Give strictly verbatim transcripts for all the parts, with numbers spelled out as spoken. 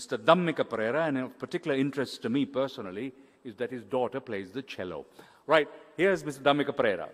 Mister Dhammika Pereira, and of particular interest to me personally is that his daughter plays the cello. Right, here's Mister Dhammika Pereira.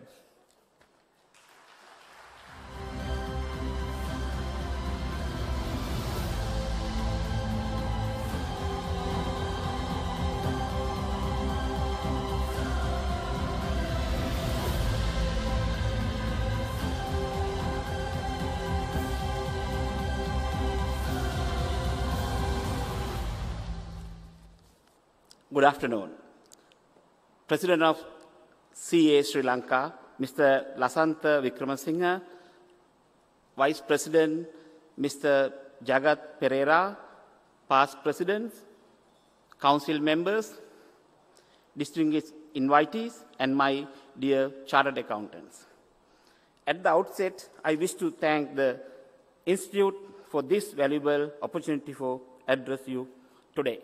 Good afternoon. President of C A Sri Lanka, Mister Lasantha Wickramasinghe, Vice President Mister Jagat Pereira, past presidents, council members, distinguished invitees, and my dear chartered accountants. At the outset, I wish to thank the Institute for this valuable opportunity for address you today.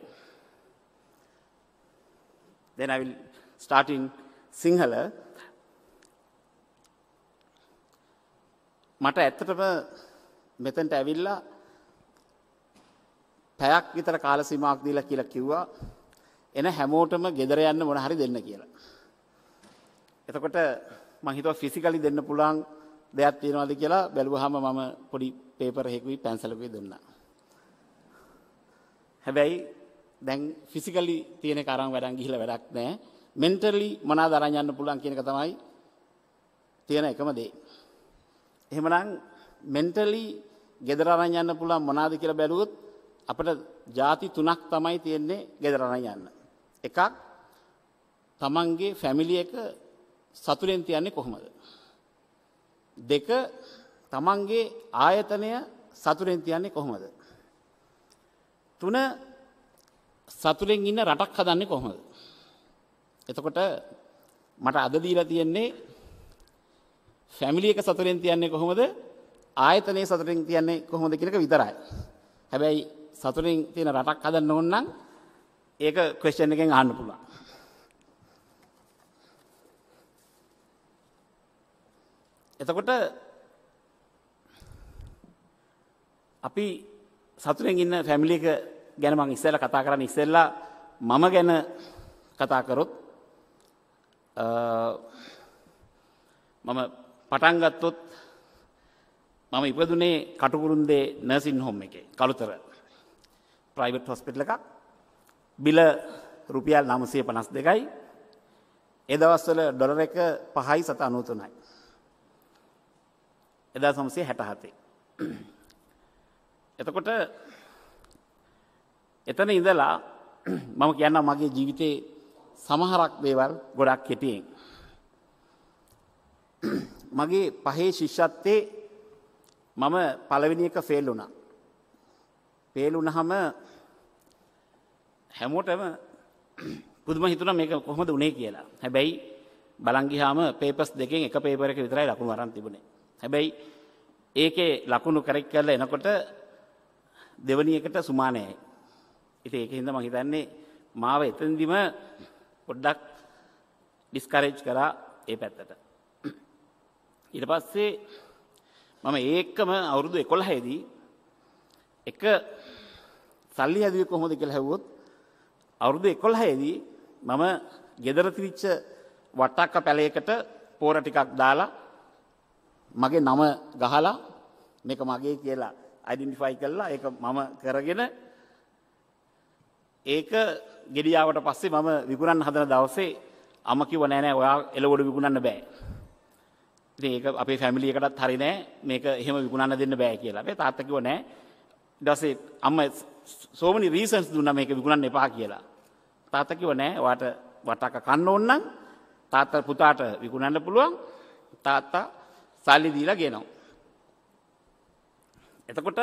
Then I will start in Sinhala. මට ඇත්තටම මෙතනට ඇවිල්ලා පැයක් විතර කාල සීමාවක් දීලා කියලා කිව්වා එන හැමෝටම ගෙදර යන්න මොන හරි දෙන්න කියලා. එතකොට මම හිතුවා ෆිසිකලි දෙන්න පුළුවන් දෙයක් තියෙනවද කියලා බැලුවාම මම පොඩි පේපර් එකකුයි පැන්සලකුයි දුන්නා. හැබැයි දැන් ෆිසිකලි තියෙන එක අරන් වැඩන් ගිහිල්ලා වැඩක් නැහැ. මෙන්ටලි මොනවාද අරන් යන්න පුළුවන් කියන එක තමයි තියෙන එකම දේ. එහෙමනම් මෙන්ටලි ගෙදර අරන් යන්න පුළුවන් මොනවාද කියලා බැලුවොත් අපිට ಜಾති තුනක් තමයි තියෙන්නේ ගෙදර අරන් යන්න. එකක් තමන්ගේ ෆැමිලි එක සතුටෙන් තියන්නේ කොහොමද? දෙක තමන්ගේ ආයතනය සතුටෙන් තියන්නේ කොහොමද? තුන සතුටෙන් ඉන්න රටක් හදන්නේ කොහොමද? එතකොට මට අද දීලා තියෙන්නේ ෆැමිලි එක සතුටෙන් තියන්නේ කොහොමද? ආයතනයේ සතුටෙන් තියන්නේ කොහොමද කියන එක විතරයි. හැබැයි සතුටෙන් තියෙන රටක් හදන්න ඕන නම් ඒක ක්වෙස්චන් එකෙන් අහන්න පුළුවන්. එතකොට අපි සතුටෙන් ඉන්න ෆැමිලි එක ගැන මම ඉස්සෙල්ලා කතා කරන්නේ ඉස්සෙල්ලා මම ගැන කතා කරොත් මම පටන් ගත්තොත් මම ඉපදුනේ කටුකුරුන්දේ නර්සින් හෝම් එකේ කළුතර ප්‍රයිවට් හොස්පිටල් එකක්. බිල රුපියල් නවසිය පනස් දෙකයි. ඒ දවස්වල ඩොලර් එක පහයි සත අනූ තුනයි. එදාස් නවසිය හැට හතේ. එතකොට එතන ඉඳලා මම කියන්නම් මගේ ජීවිතේ සමහරක් දේවල් ගොඩක් කෙටියෙන්. මගේ පහේ ශිෂ්‍යත්වයේ මම පළවෙනි එක ෆේල් වුණා. ෆේල් වුණාම හැමෝටම පුදුම හිතුණා මේක කොහොමද උනේ කියලා. හැබැයි බලන් ගියාම පේපර්ස් දෙකෙන් එක පේපර් එක විතරයි ලකුණු අරන් තිබුණේ. හැබැයි ඒකේ ලකුණු කරෙක්ට් කරලා එනකොට දෙවනි එකට සුමානයයි. ඉතින් ඒකින්ද මම හිතන්නේ මාව එතෙන්දිම පොඩ්ඩක් ඩිස්කරේජ් කරා ඒ පැත්තට. ඊට පස්සේ මම ඒකම අවුරුදු එකොළහේ දී එක සල්ලි හැදුවේ කොහොමද කියලා හෙව්වොත් අවුරුදු එකොළහේ දී මම ගෙදර තිරිච්ච වට්ටක්ක පැලයකට පෝර ටිකක් දාලා මගේ නම ගහලා මේක මගේ කියලා අයිඩෙන්ටිෆයි කළා. ඒක මම කරගෙන ඒක ගෙඩියාවට පස්සේ මම විකුණන්න හදන දවසේ අම්මා කිව්වා නෑ නෑ ඔයා එළවලු විකුණන්න බෑ. ඉතින් ඒක අපේ ෆැමිලි එකටත් හරි නෑ මේක එහෙම විකුණන්න දෙන්න බෑ කියලා. අපේ තාත්තා කිව්වා නෑ. ඊට පස්සේ අම්මා so many reasons දුන්නා මේක විකුණන්න එපා කියලා. තාත්තා කිව්වා නෑ ඔයාට වටාක කන්න ඕන නම් තාත්තා පුතාට විකුණන්න පුළුවන්. තාත්තා සල්ලි දීලා ගෙනවා. එතකොට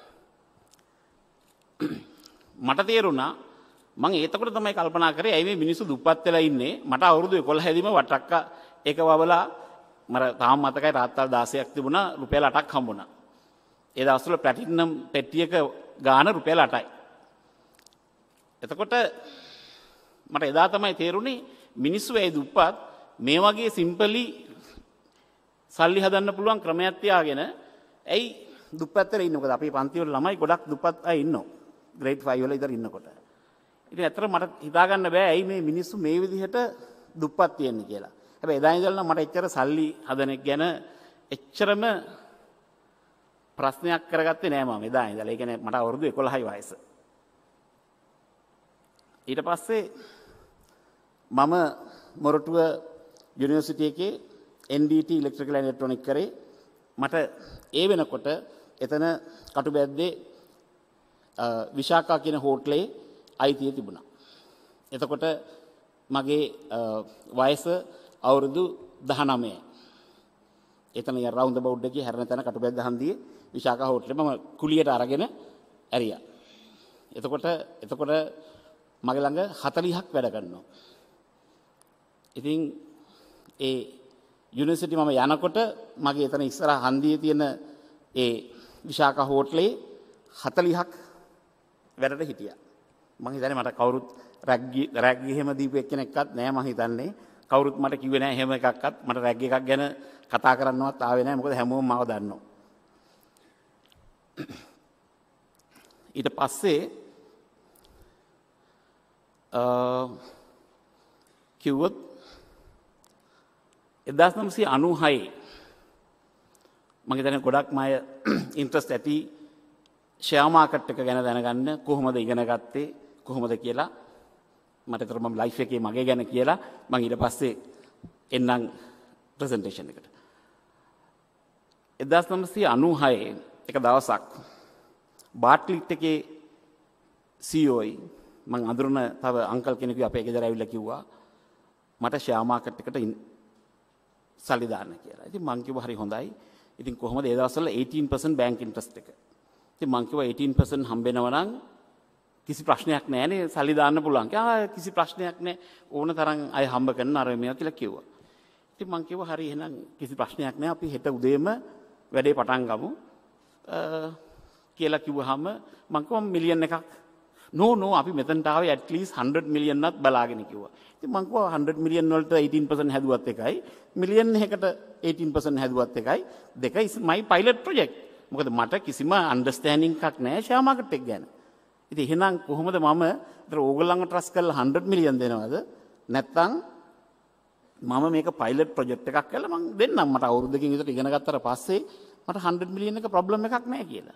මට තේරුණා මම එතකොට තමයි කල්පනා කරේ ඇයි මේ මිනිස්සු දුප්පත් වෙලා ඉන්නේ මට අවුරුදු එකොළහ දී වටක්ක එක වවලා මර තාම මතකයි තාත්තල් දාසයක් තිබුණා රුපියල් අටක් හම්බුණා. ඒ දවස්වල ප්ලැටිනම් පෙට්ටියක ගාන රුපියල් අටයි. එතකොට මට එදා තමයි තේරුණේ මිනිස්සු ඇයි දුප්පත් මේ වගේ සිම්පලි සල්ලි හදන්න පුළුවන් ක්‍රමයක් තියාගෙන ඇයි දුප්පත් වෙලා ඉන්නේ. මොකද අපේ පන්ති වල ළමයි ගොඩක් දුප්පත් අය ඉන්නවා. ග්‍රේඩ් ෆයිව් වල ඉඳන් ඉන්නකොට. ඉතින් ඇත්තට මට හිතා ගන්න බෑ ඇයි මේ මිනිස්සු මේ විදිහට දුප්පත් තියෙන්නේ කියලා. හැබැයි එදා ඉඳලා මට එච්චර සල්ලි හදන එක ගැන එච්චරම ප්‍රශ්නයක් කරගත්තේ නෑ මම එදා ඉඳලා. ඒ කියන්නේ මට අවුරුදු එකොළහයි වයස. ඊට පස්සේ මම මොරටුව යුනිවර්සිටි එකේ N D T electrical and electronic කරේ. මට ඒ වෙනකොට එතන කටුබැද්දේ විශාඛා කියන හෝටලේ අයිතිය තිබුණා. එතකොට මගේ වයස අවුරුදු දහනවයයි. එතන ය රවුන්ඩ් අබවුට් එකේ හැරෙන තැන කටුබැද්ද හන්දියේ විශාඛා හෝටලේ මම කුලියට අරගෙන ඇරියා. එතකොට එතකොට මගේ ළඟ හතළිහක් වැඩ කරනවා. ඉතින් ඒ යුනිවර්සිටි මම යනකොට මගේ එතන ඉස්සරහ හන්දියේ තියෙන ඒ විශාඛා හෝටලේ හතළිහක් වැඩට හිටියා. මම හිතන්නේ මට කවුරුත් රැග්ගි රැග්ගි එහෙම දීපු එක්කෙනෙක්වත් නෑ මම හිතන්නේ. කවුරුත් මට කිව්වේ නෑ එහෙම එකක්වත්. මට රැග් එකක් ගැන කතා කරන්නවත් ආවේ නෑ. මොකද හැමෝම මාව දන්නවා. ඊට පස්සේ අ කිව්වොත් එක්දාස් නවසිය අනූහය මම හිතන්නේ ගොඩක් මය ඉන්ට්‍රස්ට් ඇති ෂෙයා මාකට් එක ගැන දැනගන්න කොහොමද ඉගෙන ගත්තේ කොහොමද කියලා මට ඒතර මම ලයිෆ් එකේ මගේ ගැන කියලා මම ඊට පස්සේ එන්නම් ප්‍රසන්ටේෂන් එකට. එක්දාස් නවසිය අනූහය එක දවසක් බාට්ලිට් එකේ සී ඊ ඕයි මම අඳුරන තව අංකල් කෙනෙකු අපේ ගෙදර ඇවිල්ලා කිව්වා මට ෂෙයා මාකට් එකට සල්ලි දාන්න කියලා. ඉතින් මං කිව්වා හරි හොඳයි. ඉතින් කොහොමද ඒ දවස්වල eighteen percent බැංක් ඉන්ට්‍රස්ට් එක. ඉතින් මං කිව්වා eighteen percent හම්බෙනවා නම් කිසි ප්‍රශ්නයක් නැහැ නේ සල්ලි දාන්න පුළුවන්. ආ කිසි ප්‍රශ්නයක් නැහැ. ඕන තරම් අය හම්බ කරන අර මේවා කියලා කිව්වා. ඉතින් මං කිව්වා හරි එහෙනම් කිසි ප්‍රශ්නයක් නැහැ. අපි හෙට උදේම වැඩේ පටන් ගමු. කියලා කිව්වහම මං කිව්වා මිලියන් එකක් නෝ නෝ අපි මෙතනට ආවේ at least one hundred million නත් බලාගෙන කිව්වා. ඉතින් මං කිව්වා one hundred million වලට eighteen percent හැදුවත් එකයි මිලියන් එකකට eighteen percent හැදුවත් එකයි දෙක is my pilot project. මොකද මට කිසිම අන්ඩර්ස්ටෑන්ඩින් එකක් නැහැ ෂෙයා මාකට් එක ගැන. ඉතින් එහෙනම් කොහොමද මම ඒතර ඕගොල්ලන්ව ට්‍රස්ට් කරලා one hundred million දෙනවද? නැත්නම් මම මේක pilot project එකක් කරලා මං දෙන්නම් මට අවුරුද්දකින් විතර ඉගෙන ගත්තට පස්සේ මට one hundred million එක ප්‍රොබ්ලම් එකක් නැහැ කියලා.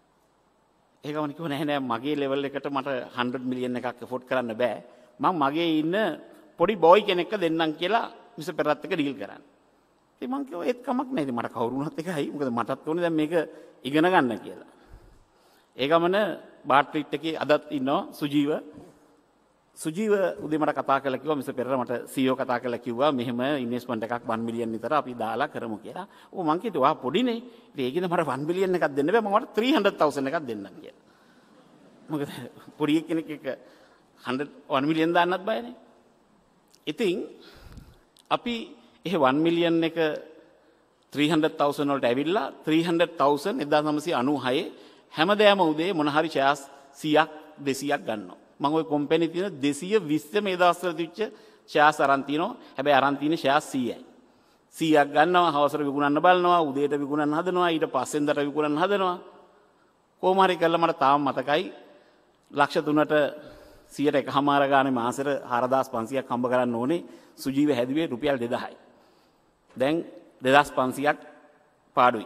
ඒකම කිව්වා නෑ නෑ මගේ ලෙවල් එකට මට one hundred million එකක් එෆෝඩ් කරන්න බෑ. මම මගේ ඉන්න පොඩි බෝයි කෙනෙක්ව දෙන්නම් කියලා මිස්ටර් පෙරත් එක ඩීල් කරන්න. ඉතින් මං කිව්වා ඒත් කමක් නෑ. ඉතින් මට කවුරු වුණත් එකයි. මොකද මටත් ඕනේ දැන් මේක ඉගෙන ගන්න කියලා. ඒ ගමන බාට්ලිට් එකේ අදත් ඉන්නවා සුජීව. සුජීව උදේ මට කතා කරලා කිව්වා මිස්ටර් පෙරේරා මට සී ඊ ඕ කතා කරලා කිව්වා මෙහෙම ඉන්වෙස්ට්මන්ට් එකක් one million විතර අපි දාලා කරමු කියලා. ඕ මං කිව්වා පොඩිනේ. ඉතින් ඒකින්ද මට one million එකක් දෙන්න බෑ. මම මට three hundred thousand එකක් දෙන්නම් කියලා. මොකද පොඩි කෙනෙක් එක one million දාන්නත් බයනේ. ඉතින් අපි එහෙ one million එක three hundred thousand වලට ඇවිල්ලා three hundred thousand එක්දාස් නවසිය අනූහය හැමදාම උදේ මොන හරි ෂෙයාර්ස් සීයක් දෙසීයක් ගන්නවා. මම ওই කම්පැනි තියෙන දෙසිය විස්ස මේ දවස්වල තිබ්ච ෂෙයාර්ස් අරන් තිනවා. හැබැයි අරන් තියෙන ෂෙයාර්ස් සීයයි. සීයක් ගන්නවා, හවසට විකුණන්න බලනවා, උදේට විකුණන්න හදනවා, ඊට පස්සෙන්දට විකුණන්න හදනවා. කොහොම හරි කරලා මට තාම මතකයි ලක්ෂ තුනට සියයට එකහමාර ගානේ මාසෙට හාරදාස් පන්සියයක් හම්බ කරන්න ඕනේ. සුජීව හැදුවේ රුපියල් දෙදාහයි. දැන් දෙදාස් පන්සියයක් පාඩුයි.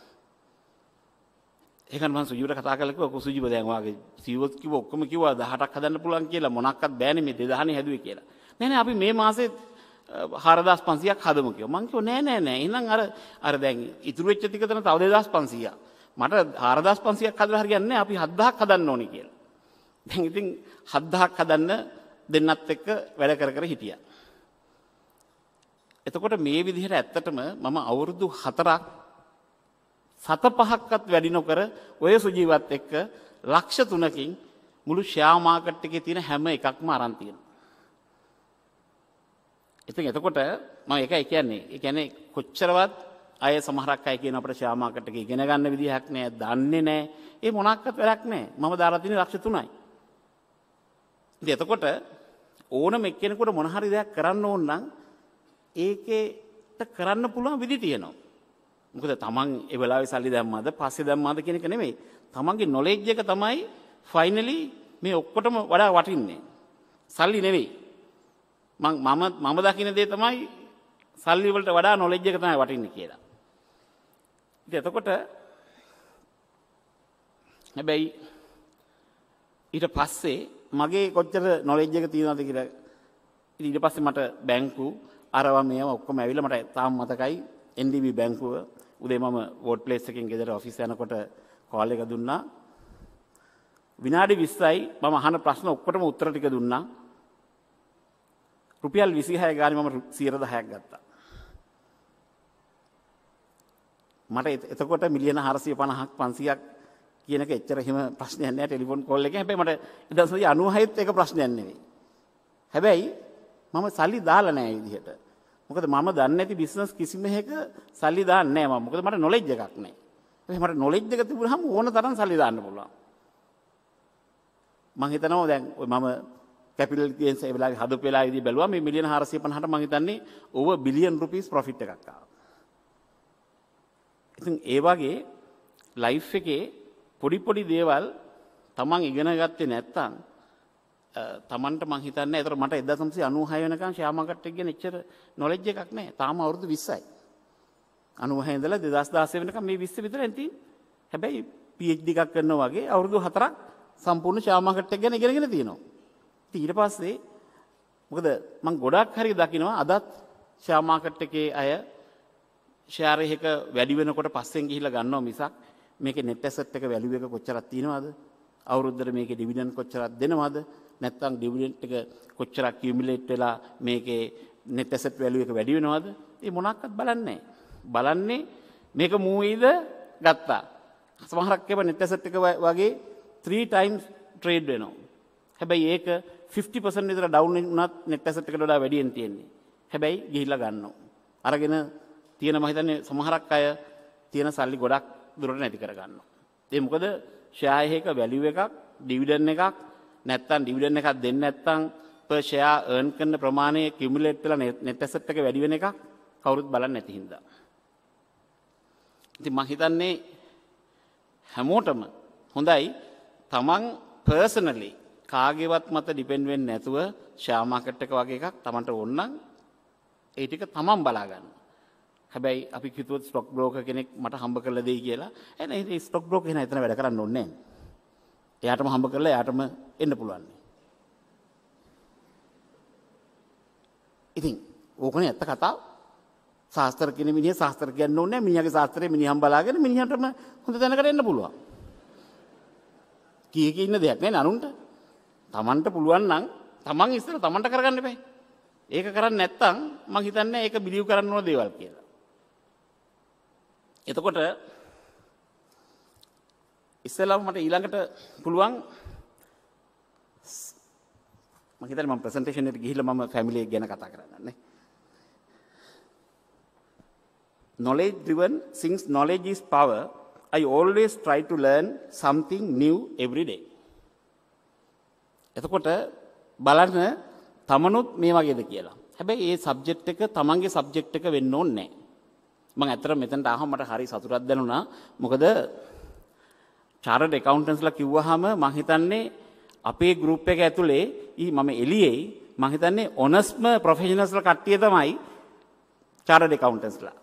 ඒකන් මම සුජීවට කතා කරලා කිව්වා සුජීව දැන් වාගේ සීවොත් කිව්ව ඔක්කොම කිව්වා දහටක් හදන්න පුළුවන් කියලා මොනක්වත් බෑනේ මේ දෙදාහනේ හැදුවේ කියලා. නෑ නෑ අපි මේ මාසේ හාරදාස් පන්සියයක් හදමු කිව්වා. මං කිව්වා නෑ නෑ නෑ එහෙනම් අර අර දැන් ඉතුරු වෙච්ච ටික තන තව දෙදාස් පන්සියයක්. මට හාරදාස් පන්සියයක් හදලා හරියන්නේ නෑ අපි හත්දහක් හදන්න ඕනේ කියලා. දැන් ඉතින් හත්දහක් හදන්න දෙන්නත් එක්ක වැඩ කර කර හිටියා. එතකොට මේ විදිහට ඇත්තටම මම අවුරුදු හතරක් සත පහක්වත් වැඩි නොකර ඔය සුජීවත් එක්ක ලක්ෂ තුනකින් මුළු ෂෙයා මාකට් එකේ තියෙන හැම එකක්ම අරන් තියෙනවා. ඉතින් එතකොට මම ඒකයි කියන්නේ. ඒ කියන්නේ කොච්චරවත් අය සමහරක් අය කියන අපිට ෂෙයා මාකට් එකේ ඉගෙන ගන්න විදිහක් නෑ, දන්නේ නෑ. ඒ මොනක්වත් වැඩක් නෑ. මම දාලා තියෙන ලක්ෂ තුනයි. ඉතින් එතකොට ඕනම එක්කෙනෙකුට මොන හරි දෙයක් කරන්න ඕන නම් ඒකේට කරන්න පුළුවන් විදි තියෙනවා. මොකද තමන් ඒ වෙලාවේ සල්ලි දැම්මාද පස්සේ දැම්මාද කියන එක නෙමෙයි. තමන්ගේ නොලෙජ් එක තමයි ෆයිනලි මේ ඔක්කොටම වඩා වටින්නේ සල්ලි නෙවෙයි. මම මම මම දකින දේ තමයි සල්ලි වලට වඩා නොලෙජ් එක තමයි වටින්නේ කියලා. ඉතින් එතකොට හැබැයි ඊට පස්සේ මගේ කොච්චර නොලෙජ් එක තියෙනවද කියලා ඉතින් ඊට පස්සේ මට බැංකු අරවා මේවා ඔක්කොම ඇවිල්ලා මට තාම මතකයි එන් ඩී බී බැංකුව උදේ මම වෝඩ් ප්ලේස් එකකින් ගෙදර ඔෆිස් යනකොට කෝල් එක දුන්නා. විනාඩි විස්සයි මම අහන ප්‍රශ්න ඔක්කොටම උත්තර ටික දුන්නා. රුපියල් විසිහය ගානේ මම සියයට දහයක් ගත්තා. මට එතකොට මිලියන හාරසිය පනහක් පන්සියයක් කියන එක එච්චර එහෙම ප්‍රශ්නයක් නෑ ටෙලිෆෝන් කෝල් එකෙන්. හැබැයි මට එක්දහස් නවසිය අනූහයත් ඒක ප්‍රශ්නයක් නෙවෙයි. හැබැයි මම සල්ලි දාලා නෑ ඒ විදිහට. මොකද මම දන්නේ නැති බිස්නස් කිසිම එකක සල්ලි දාන්නේ නෑ මම. මොකද මට නොලෙජ් එකක් නෑ. හැබැයි මට නොලෙජ් එක තිබුණාම ඕන තරම් සල්ලි දාන්න පුළුවන්. මම හිතනවා දැන් ඔය මම කැපිටල් ගේන්ස් ඒ වෙලාවේ හදපු වෙලාවේදී බැලුවා මේ මිලියන හාරසිය පනහට මම හිතන්නේ ඕවර් බිලියන් රුපීස් ප්‍රොෆිට් එකක් ආවා. ඉතින් ඒ වගේ ලයිෆ් එකේ පොඩි පොඩි දේවල් තමන් ඉගෙන ගත්තේ නැත්නම් තමන්ට මං හිතන්නේ ඒතර මට එක්දහස් නවසිය අනූහය වෙනකන් ෂෙයා මාකට් එක ගැන එච්චර නොලෙජ් එකක් නැහැ. තාම අවුරුදු විස්සයි. අනූහය ඉඳලා දෙදාස් දාසය වෙනකන් මේ විස්ස විතරෙන් තියෙන්නේ. හැබැයි පී එච් ඩී එකක් කරනවා වගේ අවුරුදු හතරක් සම්පූර්ණ ෂෙයා මාකට් එක ගැන ඉගෙනගෙන තියෙනවා. ඉතින් ඊට පස්සේ මොකද මං ගොඩක් හරි දකිනවා අදත් ෂෙයා මාකට් එකේ අය ෂෙයාර් එක වැඩි වෙනකොට පස්සෙන් ගිහිල්ලා ගන්නවා මිසක් මේකේ net asset එක value එක කොච්චරක් තියෙනවද? අවුරුද්දට මේකේ dividend කොච්චරක් දෙනවද? නැත්නම් dividend එක කොච්චරක් accumulate වෙලා මේකේ net asset value එක වැඩි වෙනවද? ඒ මොනක්වත් බලන්නේ නැහැ. බලන්නේ මේක මූවීද ගත්තා. සමහරක් ඒවා net asset එක වගේ three times trade වෙනවා. හැබැයි ඒක fifty percent විතර down වුණත් net asset එකට වඩා වැඩියෙන් තියෙන්නේ. හැබැයි ගිහිල්ලා ගන්නවා. අරගෙන තියෙන මම හිතන්නේ සමහරක් අය තියෙන සල්ලි ගොඩක් දුරට නැති කර ගන්නවා. ඒ මොකද ෂෙයා එකක value එකක්, dividend එකක් නැත්තම් dividend එකක් දෙන්නේ නැත්තම් per share earn කරන ප්‍රමාණය accumulate වෙලා net asset එක වැඩි වෙන එකක් කවුරුත් බලන්නේ නැති හින්දා. ඉතින් මම හිතන්නේ හැමෝටම හොඳයි තමන් personally කාගේවත් මත depend වෙන්නේ නැතුව share market එක වගේ එකක් තමන්ට ඕන නම් ඒ ටික තමන් බලා ගන්න. හැබැයි අපි කිව්වොත් ස්ටොක් බ්‍රෝකර් කෙනෙක් මට හම්බ කරලා දෙයි කියලා. එහෙනම් ඒ ස්ටොක් බ්‍රෝකර් කෙනා එතන වැඩ කරන්න ඕනේ නැහැ. එයාටම හම්බ කරලා එයාටම එන්න පුළුවන්. ඉතින් ඕකනේ ඇත්ත කතාව. ශාස්ත්‍ර කියන මිනිහ ශාස්ත්‍ර කියන්න ඕනේ නැහැ. මිනිහාගේ ශාස්ත්‍රයේ මිනිහම් බලාගෙන මිනිහටම හොඳ තැනකට එන්න පුළුවන්. කී කී ඉන්න දෙයක් නෑ නරුන්ට. Tamanට පුළුවන් නම් Taman ඉස්සර Tamanට කරගන්න බෑ. ඒක කරන්නේ නැත්තම් මං හිතන්නේ ඒක බිලිව් කරන්න ඕන දේවල් කියලා. එතකොට ඉස්සෙල්ලාම මට ඊළඟට පුළුවන් මම හිතන්නේ මම ප්‍රසන්ටේෂන් එකට ගිහිල්ලා මම ෆැමිලි එක ගැන කතා කරන්නේ. Knowledge driven, since knowledge is power, I always try to learn something new every day. එතකොට බලන්න තමනුත් මේ වගේද කියලා. හැබැයි ඒ සබ්ජෙක්ට් එක තමන්ගේ සබ්ජෙක්ට් එක වෙන්න ඕනේ නැහැ. මම ඇත්තටම මෙතනට ආවම මට හරි සතුටක් දැනුණා. මොකද chartered accountants-ලා කිව්වහම මම හිතන්නේ අපේ group එක ඇතුලේ ඊ මම එළියේ මම හිතන්නේ honestම professionals-ලා කට්ටිය තමයි chartered accountants-ලා.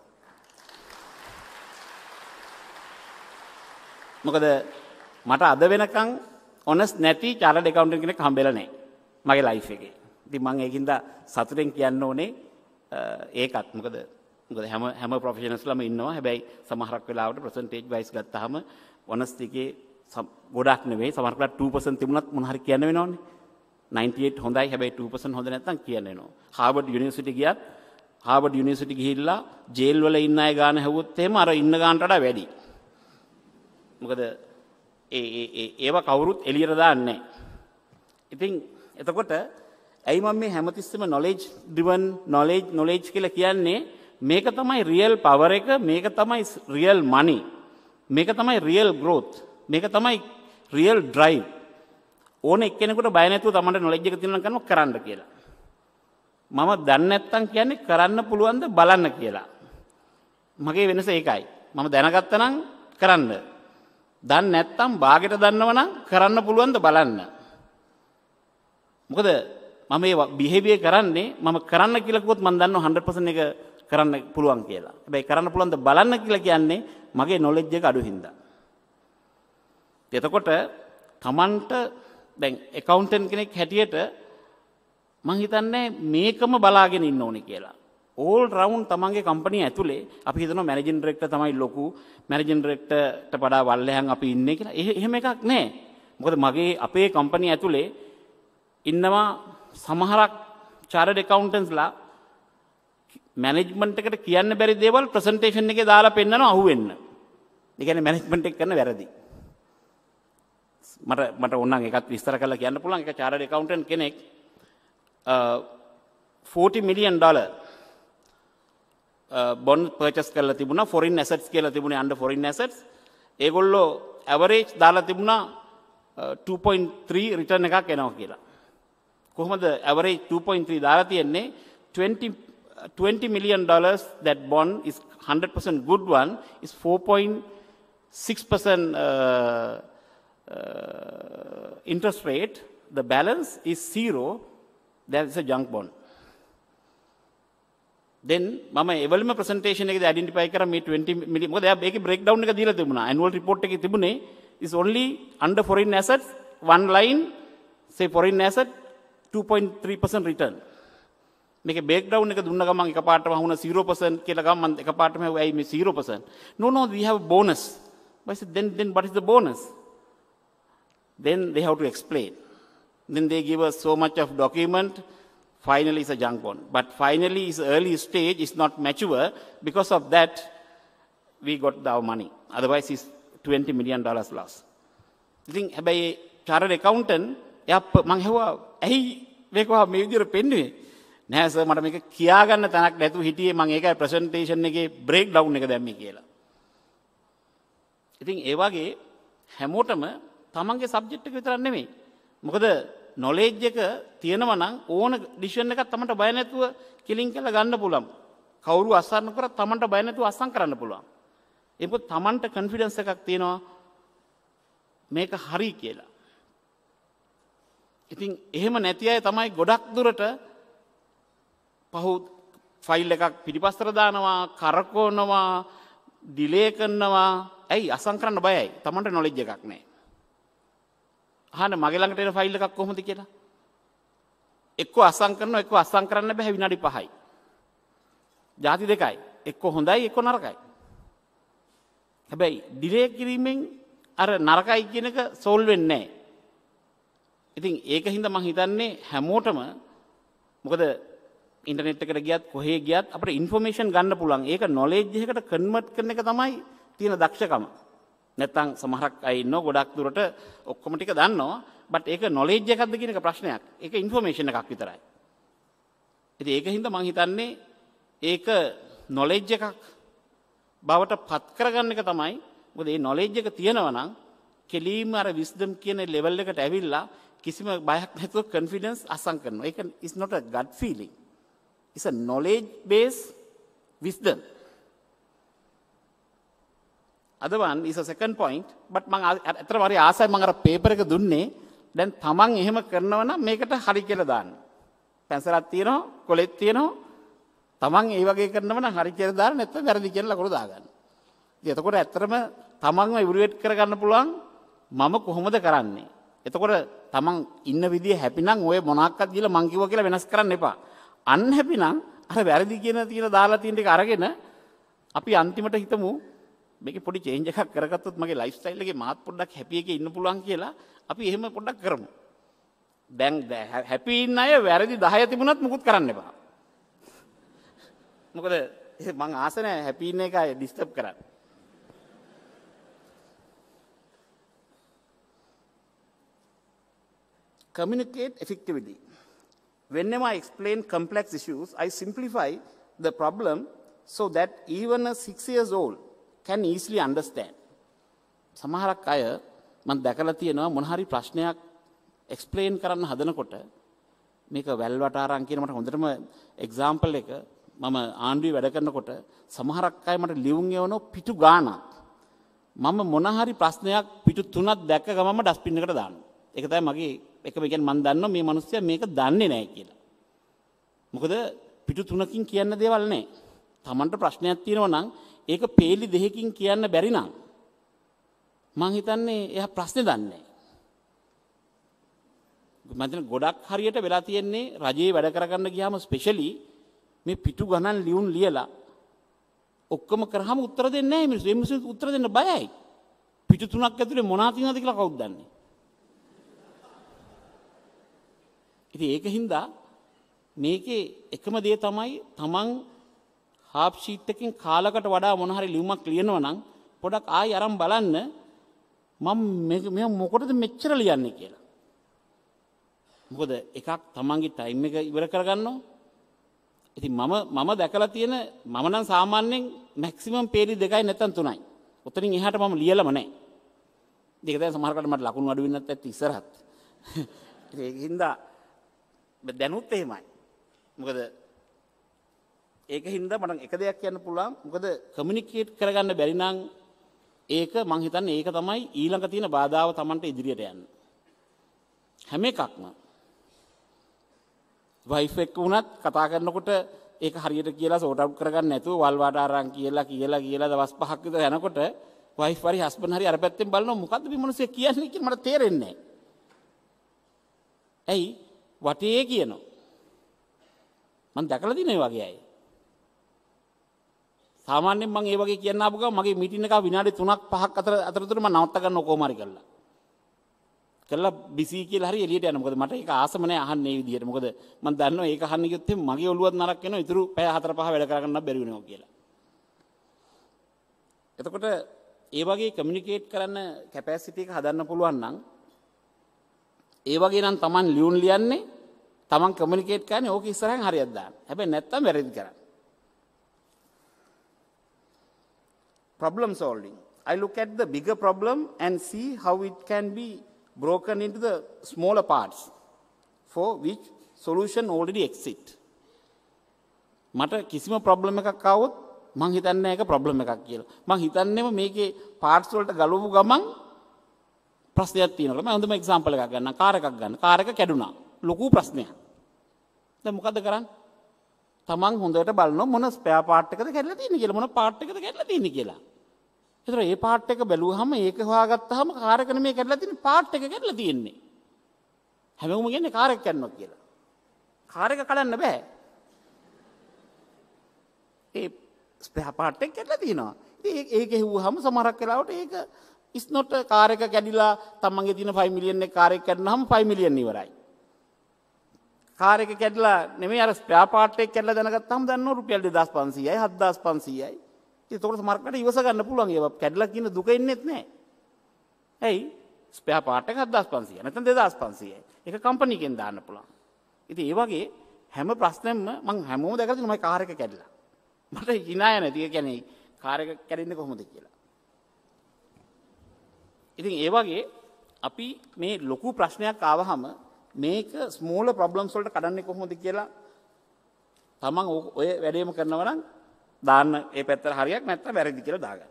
මොකද මට අද වෙනකන් honest නැති chartered accountant කෙනෙක් හම්බෙලා නැහැ මගේ life එකේ. ඉතින් මම ඒකින්ද සතුටෙන් කියන්න ඕනේ ඒකත්. මොකද මොකද හැම හැම ප්‍රොෆෙෂනල්ස්ලාම ඉන්නවා. හැබැයි සමහරක් වෙලාවට percentage wise ගත්තාම honest එකේ ගොඩක් නෙවෙයි. සමහරක් වෙලාවට two percent තිබුණත් මොන හරි කියන්න වෙනවනේ. ninety-eight හොඳයි. හැබැයි two percent හොඳ නැත්නම් කියන්න වෙනවා. Harvard University ගියත් Harvard University ගිහිල්ලා ජේල් වල ඉන්න අය ගාන හැවුවොත් එහෙම අර ඉන්න ගානට වඩා වැඩි. මොකද ඒ ඒ ඒවා කවුරුත් එළියට දාන්නේ නැහැ. ඉතින් එතකොට ඇයි මම මේ හැමතිස්සෙම knowledge driven knowledge knowledge කියලා කියන්නේ මේක තමයි real power එක, මේක තමයි real money, මේක තමයි real growth, මේක තමයි real drive. ඕන එක්කෙනෙකුට බය නැතුව තමන්ට knowledge එක තියෙනවා නම් කරන්න කියලා. මම දන්නේ නැත්තම් කියන්නේ කරන්න පුළුවන්ද බලන්න කියලා. මගේ වෙනස ඒකයි. මම දැනගත්තා නම් කරන්න. දන්නේ නැත්නම් භාගයට දන්නව නම් කරන්න පුළුවන්ද බලන්න. මොකද මම මේ බිහේවියර් කරන්නේ මම කරන්න කියලා කිව්වොත් මම දන්නවා one hundred percent එක කරන්න පුළුවන් කියලා. හැබැයි කරන්න පුළුවන්ද බලන්න කියලා කියන්නේ මගේ knowledge එක අඩු හින්දා. එතකොට Tamanට දැන් accountant කෙනෙක් හැටියට මම හිතන්නේ මේකම බලාගෙන ඉන්න ඕනේ කියලා. all round තමන්ගේ කම්පැනි ඇතුලේ අපි හිතනවා මැනේජින් ඩිරෙක්ටර් තමයි ලොකු මැනේජින් ඩිරෙක්ටර්ට වඩා වල්ලෙහන් අපි ඉන්නේ කියලා. එහෙම එකක් නැහැ. මොකද මගේ අපේ කම්පැනි ඇතුලේ ඉන්නවා සමහරක් chartered accountants-ලා මැනේජ්මන්ට් එකට කියන්න බැරි දේවල් ප්‍රසන්ටේෂන් එකේ දාලා පෙන්නනවා අහුවෙන්න. ඒ කියන්නේ මැනේජ්මන්ට් එක කරන වැරදි. මට මට ඕනනම් එකත් විස්තර කරලා කියන්න පුළුවන්. එක chartered accountant කෙනෙක් forty million dollar bond purchase කරලා තිබුණා foreign assets කියලා තිබුණේ under foreign assets. ඒගොල්ලෝ average දාලා තිබුණා two point three return එකක් එනවා කියලා. කොහොමද average two point three දාලා තියෙන්නේ? twenty million dollars that bond is one hundred percent good one is four point six percent uh, uh, interest rate. The balance is zero. That is a junk bond. Then මම එවලම presentation එකේදී identify කරා මේ twenty million මොකද එයා මේකේ breakdown එක දීලා තිබුණා. annual report එකේ තිබුණේ is only under foreign assets one line say foreign asset two point three percent return. මේකේ breakdown එක දුන්න ගමන් එකපාරටම වුණා zero percent කියලා ගමන් මම එකපාරටම ඇයි මේ zero percent. No no we have a bonus. But I said then then what is the bonus? Then they have to explain. Then they give us so much of document. Finally it's a junk bond. But finally its early stage is not mature. Because of that we got our money. Otherwise it's twenty million dollars loss. I think හැබැයි chartered accountant එයා මං හෙව්වා ඇයි මේක මේ විදිහට පෙන්නුවේ නෑ sir මට මේක කියා ගන්න තැනක් නැතුව හිටියේ මං ඒකයි ප්‍රසන්ටේෂන් එකේ බ්‍රේක් ඩවුන් එක දැම්මේ කියලා. ඉතින් ඒ වගේ හැමෝටම තමන්ගේ සබ්ජෙක්ට් එක විතරක් නෙමෙයි. මොකද knowledge එක තියෙනවා නම් ඕන ඩිසිෂන් එකක් තමන්ට බය නැතුව කිලින් කරලා ගන්න පුළුවන්. කවුරු අස්සන්න කරත් තමන්ට බය නැතුව අස්සම් කරන්න පුළුවන්. ඒක තමන්ට confidence එකක් තියෙනවා මේක හරි කියලා. ඉතින් එහෙම නැති අය තමයි ගොඩක් දුරට පහු ෆයිල් එකක් පිටිපස්සට දානවා, කරකවනවා, ඩිලේ කරනවා. ඇයි අසම් කරන්න බයයි. තමන්ට knowledge එකක් නැහැ. අහන්න මගේ ළඟට එන ෆයිල් එකක් කොහොමද කියලා. එක්ක අසම් කරනවා එක්ක අසම් කරන්න බෑ විනාඩි පහයි. ಜಾති දෙකයි. එක්ක හොඳයි එක්ක නරකයි. හැබැයි ඩිලේ කිරීමෙන් අර නරකයි කියන එක සෝල්ව් වෙන්නේ නැහැ. ඉතින් ඒක හින්දා මම හිතන්නේ හැමෝටම මොකද ඉන්ටර්නෙට් එකට ගියත් කොහේ ගියත් අපිට ইনফরমේෂන් ගන්න පුළුවන්. ඒක knowledge එකකට කන්වර්ට් කරන එක තමයි තියෙන දක්ෂකම. නැත්තම් සමහරක් අය ඉන්නවා ගොඩක් දුරට ඔක්කොම ටික දන්නවා. බට් ඒක knowledge එකක්ද කියන එක ප්‍රශ්නයක්. ඒක ইনফরমේෂන් එකක් විතරයි. ඉතින් ඒක හින්දා මම හිතන්නේ ඒක knowledge එකක් බවට පත් කරගන්න එක තමයි. මොකද මේ knowledge එක තියෙනවා නම් කෙලීම අර wisdom කියන level එකට ඇවිල්ලා කිසිම බයක් නැතුව confidence අසං කරනවා. ඒක is not a gut feeling. It's a knowledge based wisdom. Other one is a second point. But මම අතර වරි ආසයි මම අර paper එක දුන්නේ. දැන් තමන් එහෙම කරනවා නම් මේකට හරි කියලා දාන්න. පැන්සලක් තියෙනවා, කොලෙත් තියෙනවා. තමන් ඒ වගේ කරනවා නම් හරි කියලා දාන්න නැත්නම් වැරදි කියලා ලකුණු දාගන්න. ඉතින් එතකොට ඇත්තටම තමන්ව ඉවලුවේට් කරගන්න පුළුවන් මම කොහොමද කරන්නේ. එතකොට තමන් ඉන්න විදිය හැපි නම් ඔය මොනක්වත් කියලා මං කිව්වා කියලා වෙනස් කරන්න එපා. අන්හැපි නම් අර වැරදි කියන තියෙන දාලා තියෙන ටික අරගෙන අපි අන්තිමට හිතමු මේකේ පොඩි චේන්ජ් එකක් කරගත්තොත් මගේ ලයිෆ් ස්ටයිල් එකේ මාත් පොඩ්ඩක් හැපි එකේ ඉන්න පුළුවන් කියලා අපි එහෙම පොඩ්ඩක් කරමු. දැන් හැපි ඉන්න අය වැරදි දහය තිබුණත් මුකුත් කරන්න එපා. මොකද මං ආස නැහැ හැපි ඉන්න එක ඩිස්ටර්බ් කරන්න. Communicate effectively. Whenever I explain complex issues, I simplify the problem so that even a six years old can easily understand. සමහරක් අය මම දැකලා තියෙනවා මොන හරි ප්‍රශ්නයක් explain කරන්න හදනකොට මේක වැල් වටාරම් කියන මට හොඳටම example එක මම ආණ්ඩුවේ වැඩ කරනකොට සමහරක් අය මට ලියුම් එවන පිටු ගානක් මම මොන හරි ප්‍රශ්නයක් පිටු තුනක් දැක්ක ගමන්ම ඩස්බින් එකට දානවා. ඒක තමයි මගේ එකම කියන්නේ මම දන්නවා මේ මිනිස්සයා මේක දන්නේ නැහැ කියලා. මොකද පිටු තුනකින් කියන්න දේවල් නැහැ. Tamanට ප්‍රශ්නයක් තියෙනවා නම් ඒක පේලි දෙකකින් කියන්න බැරි නම් මං හිතන්නේ එයා ප්‍රශ්නේ දන්නේ නැහැ. මම හිතන ගොඩක් හරියට වෙලා තියෙන්නේ රජයේ වැඩ කරගන්න ගියාම ස්පෙෂලි මේ පිටු ගණන් ලියුම් ලියලා ඔක්කොම කරාම උත්තර දෙන්නේ නැහැ මිනිස්සු. මේ මිනිස්සු උත්තර දෙන්න බයයි. පිටු තුනක් ඇතුලේ මොනවා තියෙනවද කියලා කවුද දන්නේ? ඉතින් ඒකින්ද මේකේ එකම දේ තමයි තමන් හාෆ් ෂීට් එකකින් කාලකට වඩා මොන හරි ලියුමක් ලියනවා නම් පොඩක් ආයි අරන් බලන්න මම මේ මොකටද මෙච්චර ලියන්නේ කියලා. මොකද එකක් තමන්ගේ ටයිම් එක ඉවර කරගන්නවා. ඉතින් මම මම දැකලා තියෙන මම නම් සාමාන්‍යයෙන් මැක්සිමම් පේලි දෙකයි නැත්නම් තුනයි. උතනින් එහාට මම ලියලම නැහැ. ඒක දැන් සමහරකට මට ලකුණු අඩු වෙන්නත් ඇත්ත ඉස්සරහත්. ඒකින්ද දැනුත් එහෙමයි. මොකද ඒකින්ද මට එක දෙයක් කියන්න පුළුවන්. මොකද කමියුනිකේට් කරගන්න බැරි නම් ඒක මං හිතන්නේ ඒක තමයි ඊළඟ තියෙන බාධාව Tamanට ඉදිරියට යන්න. හැම එකක්ම වයිෆ් එක්ක වුණත් කතා කරනකොට ඒක හරියට කියලා සෝට් අවුට් කරගන්න නැතුව වල් වාට අරන් කියලා කියලා කියලා දවස් පහක් විතර යනකොට වයිෆ් හරි හස්බන්ඩ් හරි අර පැත්තෙන් බලනවා මොකද්ද මේ මිනිස්සු කියන්නේ කියලා මට තේරෙන්නේ නැහැ. ඇයි වටේ කියනවා. මම දැකලා තියෙන ඒ වගේ අය. සාමාන්‍යයෙන් මම ඒ වගේ කියන්න ආපු ගමන් මගේ මීටින් එක විනාඩි තුනක් පහක් අතර අතරතුර මම නවත්ත ගන්න කොහොම හරි කරලා. කළා බිසි කියලා හරි එළියට යනවා. මොකද මට ඒක ආසම නැහැ අහන්නේ මේ විදිහට. මොකද මම දන්නවා ඒක අහන්න ගියොත් මගේ ඔළුවත් නරක වෙනවා. ඉතුරු පැය හතර පහ වැඩ කරගන්න බැරි වෙනවා කියලා. එතකොට ඒ වගේ කමියුනිකේට් කරන්න කැපැසිටි එක හදන්න පුළුවන් නම් ඒ වගේ නම් Taman ලියුම් ලියන්නේ Taman කමියුනිකේට් කරන්නේ ඕක ඉස්සරහින් හරියට දාන්න. හැබැයි නැත්තම් වැරදි කරන්නේ. Problem solving. I look at the bigger problem and see how it can be broken into the smaller parts for which solution already exist. මට කිසිම problem එකක් ආවොත් මං හිතන්නේ ඒක problem එකක් කියලා. මං හිතන්නේම මේකේ parts වලට ගලවපු ගමන් ප්‍රශ්නයක් තියෙනවා. මම හොඳම example එකක් ගන්නම්. කාර් එකක් ගන්න. කාර් එක කැඩුනා. ලොකු ප්‍රශ්නයක්. දැන් මොකද කරන්නේ? තමන් හොඳට බලනවා මොන ස්පෙයා පාර්ට් එකද කැඩලා තියෙන්නේ කියලා. මොන පාර්ට් එකද කැඩලා තියෙන්නේ කියලා. ඒතර ඒ පාර්ට් එක බැලුවහම ඒක හොයාගත්තාම කාර් එක නෙමෙයි කැඩලා තියෙන්නේ පාර්ට් එක කැඩලා තියෙන්නේ. හැමෝම කියන්නේ කාර් එක කැඩනවා කියලා. කාර් එක කඩන්න බෑ. ඒ ස්පෙයා පාර්ට් එක කැඩලා තියෙනවා. ඉතින් ඒක හෙව්වහම සමහරක් වෙලාවට ඒක is not a කාර් එක කැඩිලා තමන්ගේ තියෙන ෆයිව් මිලියන් එක කාර් එක කැඩුනහම ෆයිව් මිලියන් ඉවරයි. කාර් එක කැඩිලා නෙමෙයි අර ස්පෙයා පාර්ට් එක කැඩලා දැනගත්තාම දන්නවා රුපියල් දෙදාස් පන්සීයයි හත්දාස් පන්සීයයි. ඒක උඩ සමහරකට ඉවස ගන්න පුළුවන් ඒවා කැඩලා කියන දුක ඉන්නෙත් නැහැ. ඇයි? ස්පෙයා පාර්ට් එක හත්දාස් පන්සීයයි නැත්නම් දෙදාස් පන්සීයයි. ඒක කම්පැනි එකෙන් දාන්න පුළුවන්. ඉතින් ඒ වගේ හැම ප්‍රශ්නෙම මම හැමෝම දැකලා තියෙනවා මගේ කාර් එක කැඩිලා. මට හිනාය නැති. ඒ කියන්නේ කාර් එක කැඩෙන්නේ කොහොමද කියලා. ඉතින් ඒ වගේ අපි මේ ලොකු ප්‍රශ්නයක් ආවහම මේක ස්මෝල් ප්‍රොබ්ලම්ස් වලට කඩන්නේ කොහොමද කියලා තමන් ඔය වැඩේම කරනවා නම් දාන්න ඒ පැත්තට හරියක් නැත්නම් වැරදි කියලා දාගන්න.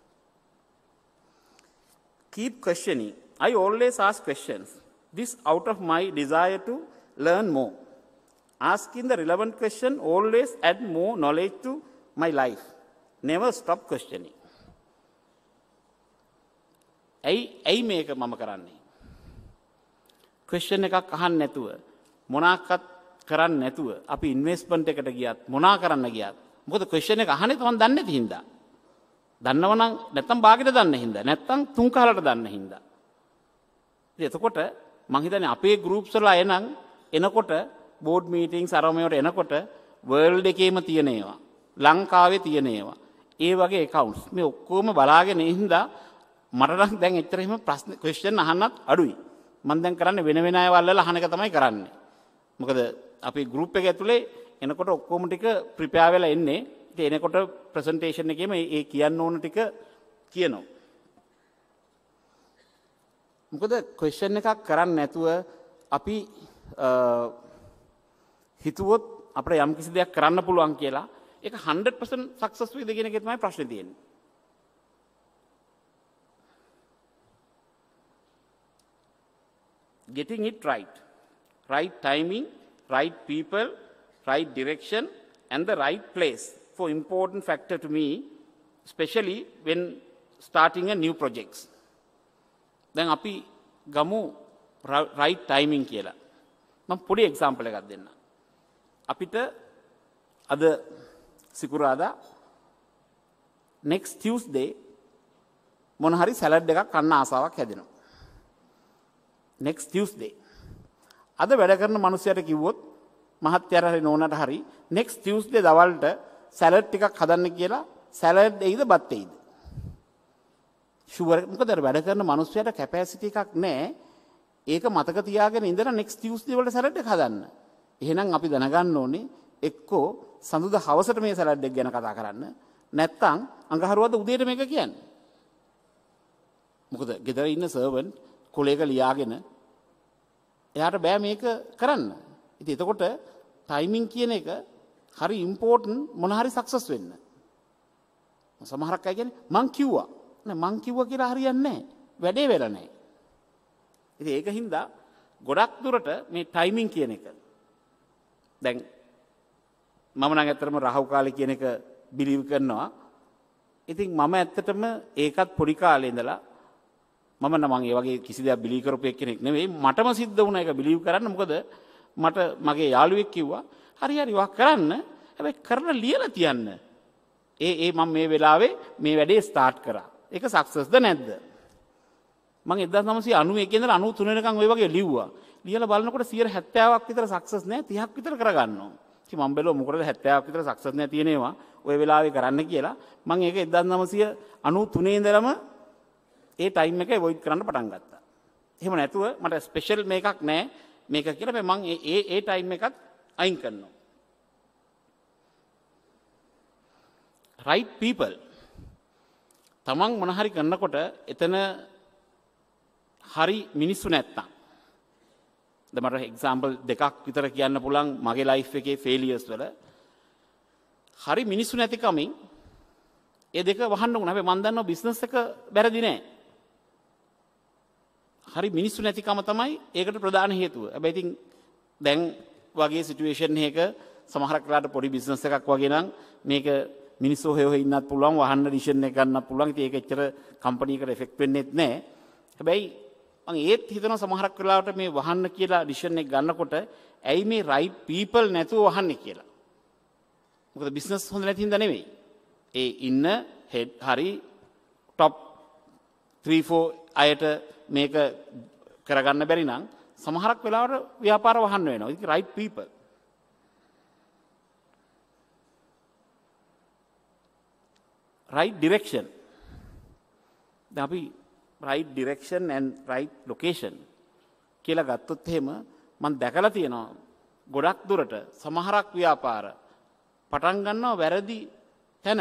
Keep questioning. I always ask questions. This out of my desire to learn more. Asking the relevant question always add more knowledge to my life. Never stop questioning. ඇයි ඇයි මේක මම කරන්නේ? ක්වෙස්චන් එකක් අහන්න නැතුව මොනාක්වත් කරන්න නැතුව අපි ඉන්වෙස්ට්මන්ට් එකට ගියත් මොනා කරන්න ගියත් මොකද ක්වෙස්චන් එක අහන්නේ තමන් දන්නේ නැති හින්දා. දන්නවනම් නැත්තම් බාගෙට දන්න හින්දා නැත්තම් තුන් කාලට දන්න හින්දා. ඉතින් එතකොට මං හිතන්නේ අපේ ගෲප්ස් වල එනං එනකොට බෝඩ් මීටින්ග්ස් අරමේවට එනකොට වර්ල්ඩ් එකේම තියෙන ඒවා ලංකාවේ තියෙන ඒවා ඒ වගේ accounts මේ ඔක්කොම බලාගෙන ඉඳලා මට නම් දැන් එච්චර එහෙම ප්‍රශ්න ක්වෙස්චන් අහන්නත් අඩුයි. මම දැන් කරන්නේ වෙන වෙන අයවල් වල අහන එක තමයි කරන්නේ. මොකද අපි ගෲප් එක ඇතුලේ එනකොට ඔක්කොම ටික ප්‍රිපෙයාර් වෙලා එන්නේ. ඉතින් එනකොට ප්‍රසන්ටේෂන් එකේම ඒ කියන්න ඕන ටික කියනවා. මොකද ක්වෙස්චන් එකක් කරන්නේ නැතුව අපි හිතුවොත් අපිට යම් කිසි දෙයක් කරන්න පුළුවන් කියලා ඒක හන්ඩ්‍රඩ් පර්සන්ට් සක්සස් වෙයිද කියන එකේ තමයි ප්‍රශ්නේ තියෙන්නේ. getting it right. Right timing, right people, right direction, and the right place for important factor to me, especially when starting a new projects. දැන් අපි ගමු right timing කියලා. මම පොඩි example එකක් දෙන්න. අපිට අද සිකුරාදා next Tuesday මොන හරි සලාඩ් එකක් කන්න ආසාවක් හැදෙනවා. next Tuesday. අද වැඩ කරන මිනිස්සුන්ට කිව්වොත් මහත්යර හරි නෝනට හරි next Tuesday දවල්ට සලාඩ් ටිකක් හදන්න කියලා සලාඩ් එයිද බත් එයිද? ෂුවර් මොකද වැඩ කරන මිනිස්සුන්ට කැපැසිටි එකක් නැහැ. ඒක මතක තියාගෙන ඉඳලා next Tuesday වලට සලාඩ් එක හදන්න. එහෙනම් අපි දැනගන්න ඕනේ එක්කෝ සඳුදා හවසට මේ සලාඩ් එක ගැන කතා කරන්න. නැත්තම් අඟහරුවාද උදේට මේක කියන්නේ. මොකද ගෙදර ඉන්න සර්වන්ට් කොලේක ලියාගෙන එයාට බෑ මේක කරන්න. ඉතින් එතකොට ටයිමින් කියන එක හරි ඉම්පෝටන්ට් මොන හරි සක්සස් වෙන්න. සමහරක් අය කියන්නේ මං කිව්වා. නෑ මං කිව්වා කියලා හරියන්නේ නැහැ. වැඩේ වෙලා නැහැ. ඉතින් ඒක හින්දා ගොඩක් දුරට මේ ටයිමින් කියන එක දැන් මම නම් ඇත්තටම රාහු කාලේ කියන එක බිලීව් කරනවා. ඉතින් මම ඇත්තටම ඒකත් පොඩි කාලේ ඉඳලා මම නම් ඒ වගේ කිසි දෙයක් බිලීව් කරපු කෙනෙක් නෙවෙයි. මටම සිද්ධ වුණා ඒක බිලීව් කරන්න. මොකද මට මගේ යාළුවෙක් කිව්වා හරි හරි වක් කරන්න. හැබැයි කරලා ලියලා තියන්න. ඒ ඒ මම මේ වෙලාවේ මේ වැඩේ ස්ටාර්ට් කරා. ඒක සක්සස්ද නැද්ද? මම එක්දාස් නවසිය අනූඑක ඉඳලා අනූ තුන වෙනකන් ওই වගේ ලිව්වා. ලියලා බලනකොට සියයට හැත්තෑවක් විතර සක්සස් නැහැ තිහක් විතර කරගන්නවා. ඉතින් මම බැලුවා මොකටද හැත්තෑවක් විතර සක්සස් නැහැ තියෙනවා ওই වෙලාවේ කරන්න කියලා. මම ඒක එක්දාස් නවසිය අනූ තුනේ ඉඳලම ඒ ටයිම් එක අවොයිඩ් කරන්න පටන් ගත්තා. එහෙම නැතුව මට ස්පෙෂල් මේකක් නැහැ මේක කියලා මම ඒ ඒ ටයිම් එකත් අයින් කරනවා. right people තමන් මොන හරි කරනකොට එතන හරි මිනිස්සු නැත්තම් දැන් මට එක්සැම්පල් දෙකක් විතර කියන්න පුළුවන් මගේ ලයිෆ් එකේ ෆේලියර්ස් වල හරි මිනිස්සු නැති කමින් ඒ දෙක වහන්න උන. හැබැයි මම දන්නවා බිස්නස් එක වැරදි නෑ. හරි මිනිස්සු නැතිකම තමයි ඒකට ප්‍රධාන හේතුව. හැබැයි ඉතින් දැන් වගේ සිටුේෂන් එකක සමහරක් වෙලාවට පොඩි බිස්නස් එකක් වගේ නම් මේක මිනිස්සු හොය හොය ඉන්නත් පුළුවන් වහන්න ඩිසිෂන් එක ගන්නත් පුළුවන්. ඉතින් ඒක එච්චර කම්පැනි එකට එෆෙක්ට් වෙන්නේත් නැහැ. හැබැයි මම ඒත් හිතනවා සමහරක් වෙලාවට මේ වහන්න කියලා ඩිසිෂන් එක ගන්නකොට ඇයි මේ රයිට් පීපල් නැතුව වහන්නේ කියලා. මොකද බිස්නස් හොඳ නැති හින්දා නෙවෙයි. ඒ ඉන්න හෙඩ් හරි টপ three four අයට මේක කරගන්න බැරි නම් සමහරක් වෙලාවට ව්‍යාපාර වහන්න වෙනවා. ඒක රයිට් පීපල්. right direction. දැන් අපි right direction and right location කියලා ගත්තොත් එහෙම මම දැකලා තියෙනවා ගොඩක් දුරට සමහරක් ව්‍යාපාර පටන් ගන්නවා වැරදි තැන.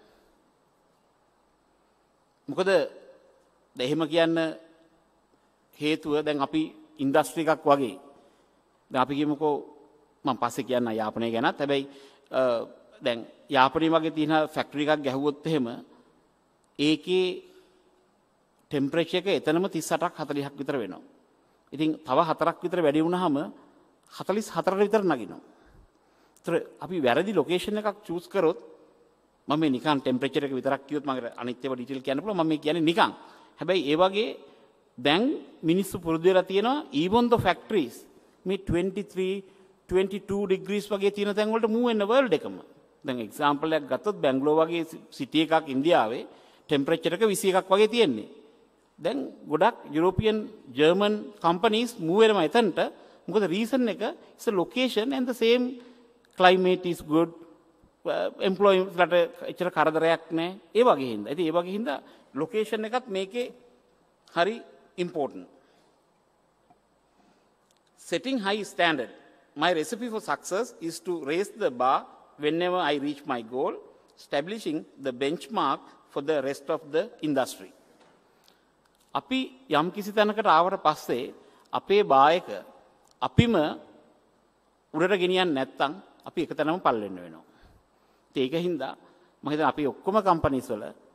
මොකද එහෙම කියන්න හේතුව දැන් අපි ඉන්ඩස්ට්‍රි එකක් වගේ දැන් අපි කියමුකෝ මම පස්සේ කියන්න යාපනය ගැනත්. හැබැයි දැන් යාපනයේ වගේ තියෙන ෆැක්ටරි එකක් ගැහුවොත් එහෙම ඒකේ ටෙම්පරේචර් එක එතනම තිස් අටක් හතළිහක් විතර වෙනවා. ඉතින් තව හතරක් විතර වැඩි වුණාම හතළිස් හතරට විතර නගිනවා. ඒතර අපි වැරදි ලොකේෂන් එකක් චූස් කරොත් මම මේ නිකන් ටෙම්පරේචර් එක විතරක් කිව්වොත් මම අනිත් ඒවා ඩීටේල් කියන්න පුළුවන්. මම මේ කියන්නේ නිකන්. හැබැයි ඒ වගේ දැන් මිනිස්සු පුරුදු වෙලා තියෙනවා even the factories මේ twenty-three twenty-two degrees වගේ තියෙන තැන් වලට move වෙන world එකම. දැන් එක්සැම්පල් එකක් ගත්තොත් බැංගලෝර වගේ සිටි එකක් ඉන්දියාවේ ටෙම්පරේචර් එක විසි එකක් වගේ තියෙන්නේ. දැන් ගොඩක් යුරෝපියන් ජර්මන් කම්පනීස් move වෙනවා එතනට. මොකද රීසන් එක is a location and the same climate is good. employees ලට එච්චර කරදරයක් නැහැ. ඒ වගේ හින්දා. ඉතින් ඒ වගේ හින්දා ලොකේෂන් එකත් මේකේ හරි important. Setting high standard. My recipe for success is to raise the bar whenever I reach my goal, establishing the benchmark for the rest of the industry. අපි යම් කිසි තැනකට ආවට පස්සේ අපේ බායක අපිම උඩට ගෙනියන්නේ නැත්නම් අපි එක තැනම පල් වෙන්න වෙනවා. ඒක හින්දා මම හිතනවා අපි ඔක්කොම කම්පනීස් වල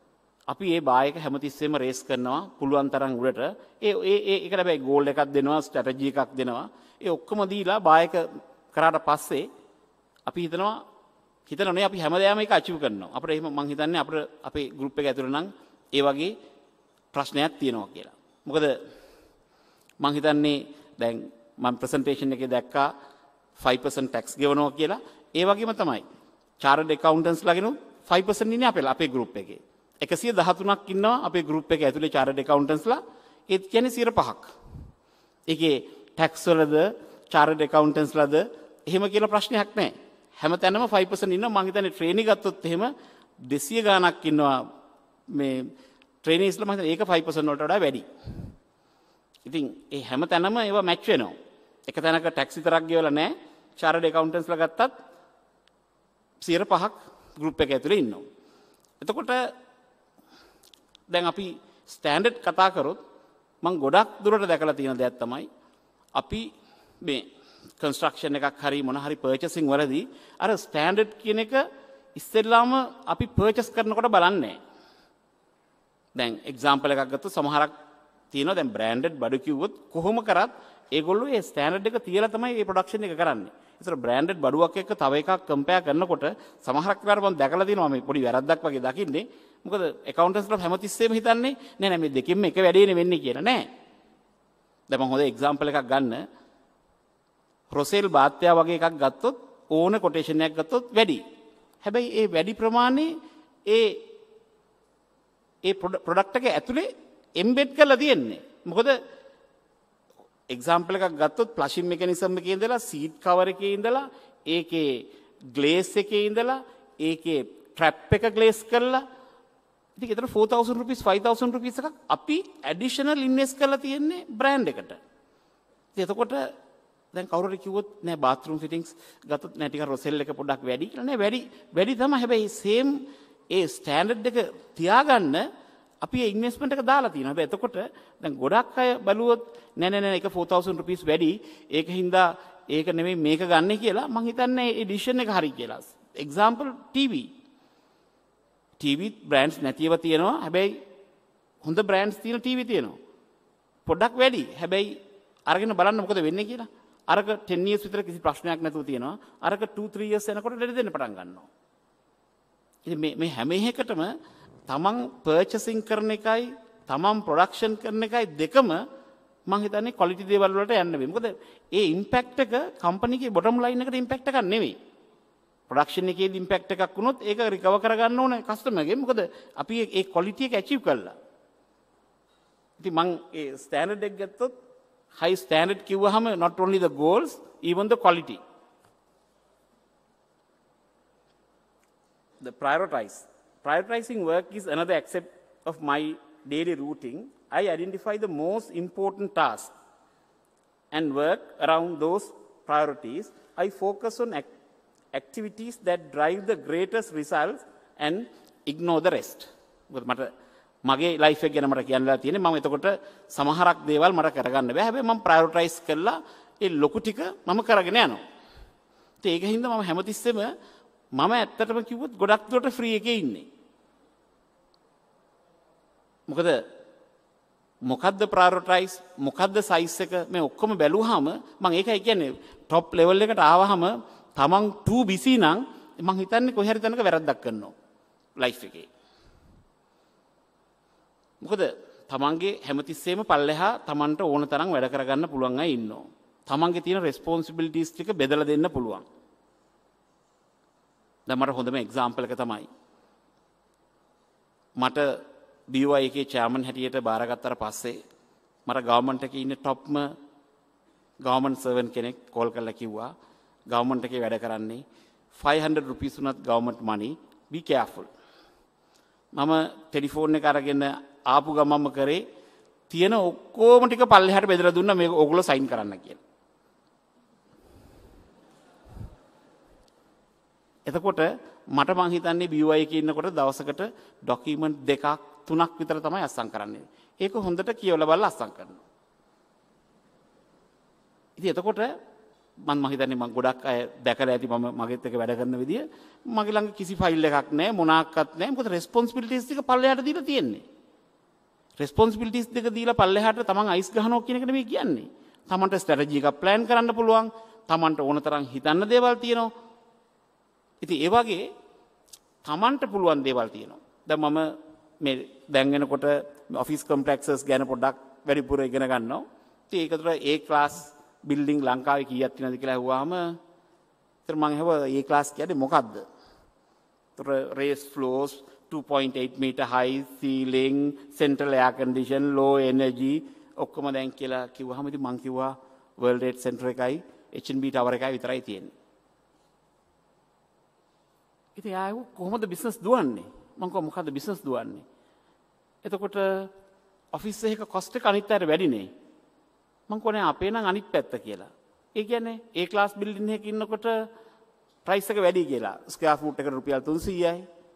අපි ඒ බායක හැමතිස්සෙම රේස් කරනවා පුළුවන් තරම් උඩට. ඒ ඒ ඒ ඒකට හැබැයි ගෝල් එකක් දෙනවා, ස්ට්‍රැටජි එකක් දෙනවා. ඒ ඔක්කොම දීලා බායක කරාට පස්සේ අපි හිතනවා හිතනනේ අපි හැමදාම ඒක අචීව් කරනවා. අපිට එහෙම මං හිතන්නේ අපිට අපේ ගෲප් එක ඇතුළේ නම් ඒ වගේ ප්‍රශ්නයක් තියෙනවා කියලා. මොකද මං හිතන්නේ දැන් මම ප්‍රසන්ටේෂන් එකේ දැක්කා five percent tax ගෙවනවා කියලා. ඒ වගේම තමයි chartered accountants ලාගෙනුත් five percent ඉන්නේ අපේ අපේ ගෲප් එකේ. එකසිය දහතුනක් ඉන්නවා අපේ ගෲප් එකේ ඇතුලේ chartered accountants ලා. ඒ කියන්නේ සියයට පහක්. ඒකේ tax වලද chartered accountants ලාද එහෙම කියලා ප්‍රශ්නයක් නැහැ. හැමතැනම five percent ඉන්නවා. මම හිතන්නේ ට්‍රේනින් ගත්තොත් එහෙම දෙසිය ගාණක් ඉන්නවා මේ ට්‍රේනිස්ලා මම හිතන්නේ ඒක five percent වලට වඩා වැඩි. ඉතින් ඒ හැමතැනම ඒවා මැච් වෙනවා. එක තැනක ටැක්ස් විතරක් ගෙවලා නැහැ. chartered accountants ලා ගත්තත් සියයට පහක් ගෲප් එක ඇතුලේ ඉන්නවා. එතකොට දැන් අපි ස්ටෑන්ඩඩ් කතා කරොත් මම ගොඩක් දුරට දැකලා තියෙන දෙයක් තමයි අපි මේ කන්ස්ට්‍රක්ෂන් එකක් හරි මොන හරි පර්චේසින් වලදී අර ස්ටෑන්ඩඩ් කියන එක ඉස්සෙල්ලාම අපි පර්චේස් කරනකොට බලන්නේ. දැන් එක්සැම්පල් එකක් ගත්තොත් සමහරක් තියෙනවා දැන් බ්‍රෑන්ඩඩ් බඩු කිව්වොත් කොහොම කරත් ඒගොල්ලෝ ඒ ස්ටෑන්ඩඩ් එක තියලා තමයි මේ ප්‍රොඩක්ෂන් එක කරන්නේ. ඒතර බ්‍රෑන්ඩඩ් බඩුවක් එක්ක තව එකක් කම්පෙයාර් කරනකොට සමහරක් වෙලාවට මම දැකලා තියෙනවා මේ පොඩි වැරද්දක් වගේ දකින්නේ. මොකද accountants හැමතිස්සෙම හිතන්නේ නෑ නෑ මේ දෙකෙන්ම එක වැඩේනේ වෙන්නේ කියලා නෑ. දැන් මම හොඳ එක්සැම්පල් එකක් ගන්න. රොසෙල් බාත්‍යා වගේ එකක් ගත්තොත් ඕන කොටේෂන් එකක් ගත්තොත් වැඩි. හැබැයි ඒ වැඩි ප්‍රමාණය ඒ ඒ ප්‍රොඩක්ට් එක ඇතුලේ එම්බෙඩ් කරලා තියෙන්නේ. මොකද එක්සැම්පල් එකක් ගත්තොත් ප්ලෂින් මෙකැනිසම් එකේ ඉඳලා සීට් කවර් එකේ ඉඳලා ඒකේ ග්ලේස් එකේ ඉඳලා ඒකේ ට්‍රැප් එක ග්ලේස් කරලා ඉතින් ඒතර four thousand rupees five thousand rupees එකක් අපි ඇඩිෂනල් ඉන්වෙස්ට් කරලා තියෙන්නේ බ්‍රෑන්ඩ් එකට. ඉතින් එතකොට දැන් කවුරු හරි කිව්වොත් නෑ බාත්රූම් ෆිටින්ග්ස් ගත්තොත් නෑ ටිකක් රොසෙල් එක පොඩ්ඩක් වැඩි කියලා නෑ වැඩි වැඩි තමයි. හැබැයි සේම් ඒ ස්ටෑන්ඩඩ් එක තියාගන්න අපි ඒ ඉන්වෙස්ට්මන්ට් එක දාලා තියෙනවා. හැබැයි එතකොට දැන් ගොඩක් අය බලුවොත් නෑ නෑ නෑ ඒක four thousand rupees වැඩි. ඒකින්ද ඒක නෙමෙයි මේක ගන්න කියලා මං හිතන්නේ ඒ ඩිසිෂන් එක හරි කියලා. Example TV. ටීවී බ්‍රෑන්ඩ්ස් නැතිව තියෙනවා. හැබැයි හොඳ බ්‍රෑන්ඩ්ස් තියෙන ටීවී තියෙනවා. පොඩ්ඩක් වැඩි. හැබැයි අරගෙන බලන්න මොකද වෙන්නේ කියලා. අරක ten years විතර කිසි ප්‍රශ්නයක් නැතුව තියෙනවා. අරක two three years යනකොට දෙඩ දෙන්න පටන් ගන්නවා. ඉතින් මේ මේ හැම එකකටම තමන් පර්චේසින් කරන එකයි තමන් ප්‍රොඩක්ෂන් කරන එකයි දෙකම මම හිතන්නේ ක්වොලිටි දේවල් වලට යන්න වෙයි. මොකද ඒ ඉම්පැක්ට් එක කම්පැනිගේ බොටම් ලයින් එකට ඉම්පැක්ට් එකක් නෙවෙයි. ප්‍රොඩක්ෂන් එකේදී ඉම්පැක්ට් එකක් වුණොත් ඒක රිකවර් කරගන්න ඕනේ කස්ටමර්ගෙන්. මොකද අපි ඒ ක්වොලිටි එක ඇචීව් කළා. ඉතින් මම ඒ ස්ටෑන්ඩඩ් එක ගත්තොත් high standard කිව්වහම not only the goals even the quality. The prioritize. Prioritizing work is another aspect of my daily routine. I identify the most important tasks and work around those priorities. I focus on act activities that drive the greatest results and ignore the rest. මගේ life එක ගැන මට කියන්නලා තියෙන්නේ මම එතකොට සමහරක් දේවල් මට කරගන්න බෑ. හැබැයි මම ප්‍රයොරිටයිස් කරලා ඒ ලොකු ටික මම කරගෙන යනවා. ඉතින් ඒක හින්දා මම හැමතිස්සෙම මම ඇත්තටම කිව්වොත් ගොඩක් දුරට ෆ්‍රී එකේ ඉන්නේ. මොකද මොකද්ද ප්‍රයොරිටයිස් මොකද්ද සයිස් එක මේ ඔක්කොම බැලුවාම මම ඒකයි කියන්නේ টপ ලෙවල් එකට ආවහම තමන් too busy නම් මම හිතන්නේ කොහේ හරි තැනක වැරද්දක් කරනවා ලයිෆ් එකේ. මොකද තමන්ගේ හැමතිස්සෙම පල්ලෙහා තමන්ට ඕන තරම් වැඩ කරගන්න පුළුවන් අය ඉන්නවා. තමන්ගේ තියෙන රෙස්පොන්සිබිලිටිස් ටික බෙදලා දෙන්න පුළුවන්. දැන් මට හොඳම එක්සැම්පල් එක තමයි මට බී ඔ ආයි එකේ චෙයාමන් හැටියට බාරගත්තාට පස්සේ මට ගවර්න්මන්ට් එකේ ඉන්න টොප්ම ගවර්න්මන්ට් සර්වන්ට් කෙනෙක් කෝල් කරලා කිව්වා ගවර්න්මන්ට් එකේ වැඩ කරන්නේ five hundred rupees උනත් ගවර්න්මන්ට් money be careful. මම ටෙලිෆෝන් එක අරගෙන ආපු ගමම්ම කරේ තියෙන ඔක්කොම ටික පල්ලෙහාට බෙදලා දුන්නා මේක ඕගොල්ලෝ සයින් කරන්න කියලා. එතකොට මට මං හිතන්නේ බී ඔ ආයි එකේ ඉන්නකොට දවසකට ડોකියුමන්ට් දෙකක් තුනක් විතර තමයි අස්සම් කරන්නේ. ඒක හොඳට කියවලා බලලා අස්සම් කරනවා. ඉතින් එතකොට මම හිතන්නේ මම ගොඩක් අය දැකලා ඇති මම මගෙත් එක්ක වැඩ කරන විදිය මගේ ළඟ කිසි ෆයිල් එකක් නැහැ මොනක්වත් නැහැ මොකද රෙස්පොන්සිබිලිටිස් ටික පල්ලෙහාට දීලා තියෙන්නේ රෙස්පොන්සිබිලිටිස් දෙක දීලා පල්ලෙහාට තමන් අයිස් ගහනවා කියන එක නෙමෙයි කියන්නේ තමන්ට ස්ට්‍රැටජි එකක් ප්ලෑන් කරන්න පුළුවන් තමන්ට ඕන තරම් හිතන්න දේවල් තියෙනවා ඉතින් ඒ වගේ තමන්ට පුළුවන් දේවල් තියෙනවා දැන් මම මේ දැන් වෙනකොට ඔෆිස් කොම්ප්ලෙක්සස් ගැන පොඩ්ඩක් වැඩිපුර ඉගෙන ගන්නවා ඉතින් ඒක තුළ A ක්ලාස් බිල්ඩින් ලංකාවේ කීයක් තියෙනවද කියලා අහුවාම ඒතර මම අහුවා A ක්ලාස් කියන්නේ මොකද්ද? ඒතර raised floors two point eight meter high ceiling central air condition low energy ඔක්කොම දැන් කියලා කිව්වහම ඉතින් මම කිව්වා World Trade Center එකයි H and B Tower එකයි විතරයි තියෙන්නේ. ඉතින් ආයෙ කොහොමද බිස්නස් දුවන්නේ? මම කිව්වා මොකද්ද බිස්නස් දුවන්නේ? එතකොට ඔෆිස් එකක කොස්ට් එක අනිත් අයට වැඩිනේ. මං කොනේ අපේ නම් අනිත් පැත්ත කියලා. ඒ කියන්නේ A ක්ලාස් බිල්ඩින් එකක ඉන්නකොට ප්‍රයිස් එක වැඩි කියලා. ස්ක්වෙයාර් ෆූට් එකට රුපියල් තුන්සීයයි.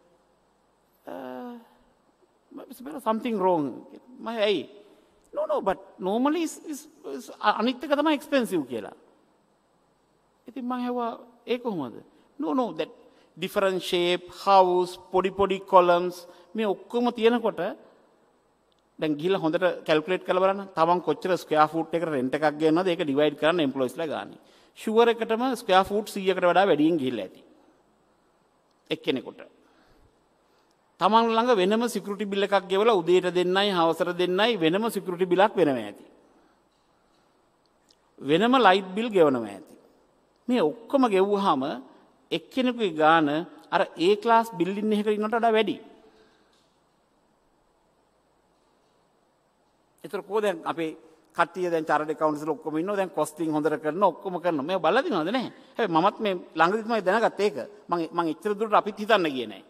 uh something wrong. මම ඇයි? No no but normally is, is, is අනිත් එක තමයි expensive කියලා. ඉතින් මම හැවුවා ඒ කොහොමද? No no that different shape house පොඩි පොඩි columns මේ ඔක්කොම තියෙනකොට දැන් ගිහලා හොඳට කැල්කියුලේට් කරලා බලන්න. තමන් කොච්චර ස්ක්වෙයාර් ෆූට් එකකට රෙන්ට් එකක් ගෙවනවද ඒක ඩිවයිඩ් කරන්න එම්ප්ලොයිස්ලා ගානේ. ෂුවර් එකටම ස්ක්වෙයාර් ෆූට් සීයකට වඩා වැඩියෙන් ගිහිල්ලා ඇති. එක්කෙනෙකුට. තමන් ළඟ වෙනම සිකියුරිටි බිල් එකක් ගෙවලා උදේට දෙන්නයි හවසට දෙන්නයි වෙනම සිකියුරිටි බිලක් වෙනම ඇති. වෙනම ලයිට් බිල් ගෙවනම ඇති. මේ ඔක්කොම ගෙවුවාම එක්කෙනෙකුගේ ගාන අර A ක්ලාස් බිල්ඩින් එකක ඉන්නට වඩා වැඩි. ඒතර කොහොද දැන් අපේ කට්ටිය දැන් චාර්ට් ඇකවුන්ට්ස් වල ඔක්කොම ඉන්නවා දැන් කොස්ටිං හොඳට කරනවා ඔක්කොම කරනවා මේව බලලා දිනවද නැහැ හැබැයි මමත් මේ ළඟදී තමයි දැනගත්තේ ඒක මම මම එච්චර දුරට අපිත් හිතන්න ගියේ නැහැ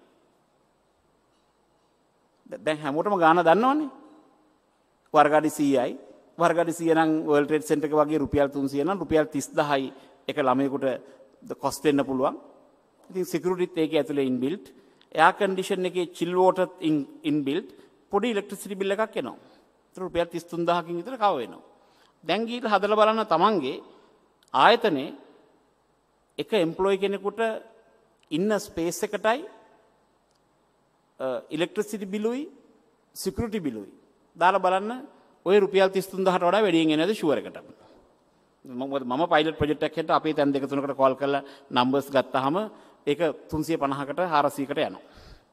දැන් හැමෝටම ගාන දන්නවනේ වර්ගාඩි සීයයි වර්ගාඩි සීය නම් World Trade Center එක වගේ රුපියල් තුන්සීය නම් රුපියල් තිස් දහයි එක ළමයෙකුට කොස්ට් වෙන්න පුළුවන් ඉතින් සිකියුරිටිත් ඒකේ ඇතුලේ ඉන්බිල්ට් එයාර් කන්ඩිෂන් එකේ චිල් වෝටර් ඉන්බිල්ට් පොඩි ඉලෙක්ට්‍රිසිටි බිල් එකක් එනවා රුපියල් තිස් තුන් දහකින් විතර කව වෙනවා. දැන් ගිහලා හදලා බලන්න තමන්ගේ ආයතනේ එක එම්ප්ලොයි කෙනෙකුට ඉන්න ස්පේස් එකටයි ඉලෙක්ට්‍රිසිටි බිලුයි සිකියුරිටි බිලුයි දාලා බලන්න ඔය රුපියල් තිස් තුන් දහට වඩා වැඩියෙන් එනවද ෂුවර් එකට. මොකද මම පයිලට් ප්‍රොජෙක්ට් එකකට අපේ තැන් දෙක තුනකට කෝල් කරලා නම්බර්ස් ගත්තාම ඒක තුන්සිය පනහකට හාරසීයකට යනවා.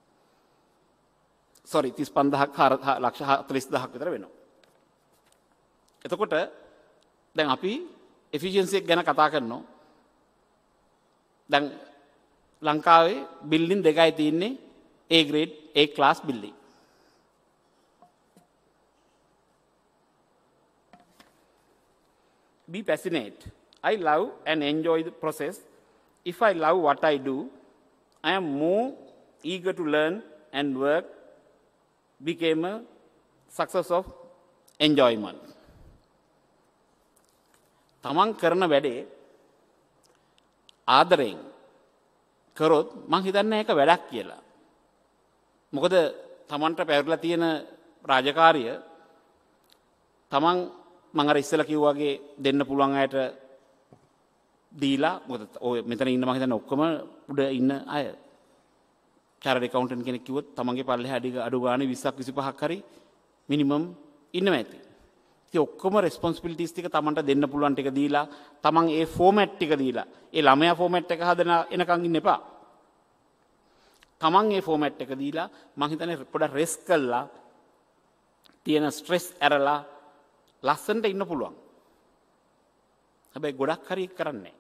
සෝරි තිස් පන්දහක් ලක්ෂ හතළිස් දහක් විතර වෙනවා. එතකොට දැන් අපි එෆිෂියන්සි එක ගැන කතා කරනවා. දැන් ලංකාවේ බිල්ඩින් දෙකයි තියෙන්නේ A grade A class building. Be passionate. I love and enjoy the process. If I love what I do, I am more eager to learn and work became a success of enjoyment. තමන් කරන වැඩේ ආදරයෙන් කරොත් මං හිතන්නේ ඒක වැඩක් කියලා. මොකද තමන්ට පැවරලා තියෙන රාජකාරිය තමන් මං අර ඉස්සෙල්ලා කිව්වා වගේ දෙන්න පුළුවන් අයට දීලා මොකද ඔය මෙතන ඉන්න මං හිතන්නේ ඔක්කොම උඩ ඉන්න අය චාර්ට් ඇකවුන්ටන්ට් කෙනෙක් කිව්වොත් තමන්ගේ පල්ලෙහා අඩු අඩු ගානේ විස්සක් විසිපහක් හරි මිනිමම් ඉන්නම ඇති. ඉතින් ඔක්කොම රෙස්පොන්සිබිලිටිස් ටික තමන්ට දෙන්න පුළුවන් ටික දීලා තමන් ඒ ෆෝමැට් ටික දීලා ඒ ළමයා ෆෝමැට් එක හදන එනකන් ඉන්න එපා. තමන් ඒ ෆෝමැට් එක දීලා මං හිතන්නේ පොඩක් රෙස් කළා තියෙන ස්ට්‍රෙස් ඇරලා ලස්සනට ඉන්න පුළුවන්. හැබැයි ගොඩක් හරි කරන්නේ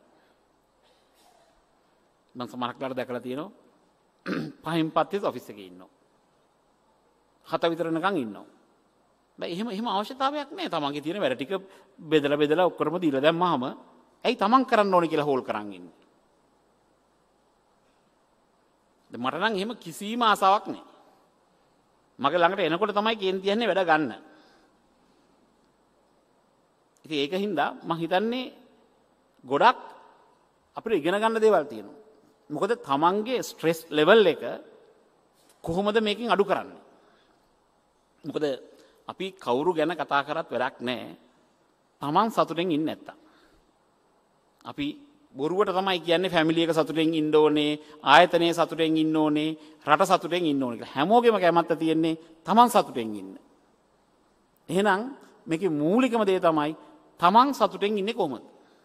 නැහැ. මම සමහරක්ලාට දැකලා තියෙනවා පහින් පත්තේ ඔෆිස් එකේ ඉන්නවා. හත විතර නිකන් ඉන්නවා. බෑ එහෙම එහෙම අවශ්‍යතාවයක් නැහැ. තමන්ගේ තියෙන වැඩ ටික බෙදලා බෙදලා ඔක්කොම දීලා දැම්මහම ඇයි තමන් කරන්න ඕනේ කියලා හෝල් කරන් ඉන්නේ. දැන් මට නම් එහෙම කිසිම ආසාවක් නැහැ. මගේ ළඟට එනකොට තමයි කේන්ති යන්නේ වැඩ ගන්න. ඉතින් ඒක හින්දා මම හිතන්නේ ගොඩක් අපිට ඉගෙන ගන්න දේවල් තියෙනවා. මොකද තමන්ගේ ස්ට්‍රෙස් ලෙවල් එක කොහොමද මේකෙන් අඩු කරන්නේ? මොකද අපි කවුරු ගැන කතා කරත් වැඩක් නැහැ. තමන් සතුටෙන් ඉන්නේ නැත්තම්. අපි බොරුවට තමයි කියන්නේ ෆැමිලි එක සතුටෙන් ඉන්න ඕනේ, ආයතනයේ සතුටෙන් ඉන්න ඕනේ, රට සතුටෙන් ඉන්න ඕනේ කියලා. හැමෝගෙම කැමැත්ත තියෙන්නේ තමන් සතුටෙන් ඉන්න. එහෙනම් මේකේ මූලිකම දේ තමයි තමන් සතුටෙන් ඉන්නේ කොහොමද?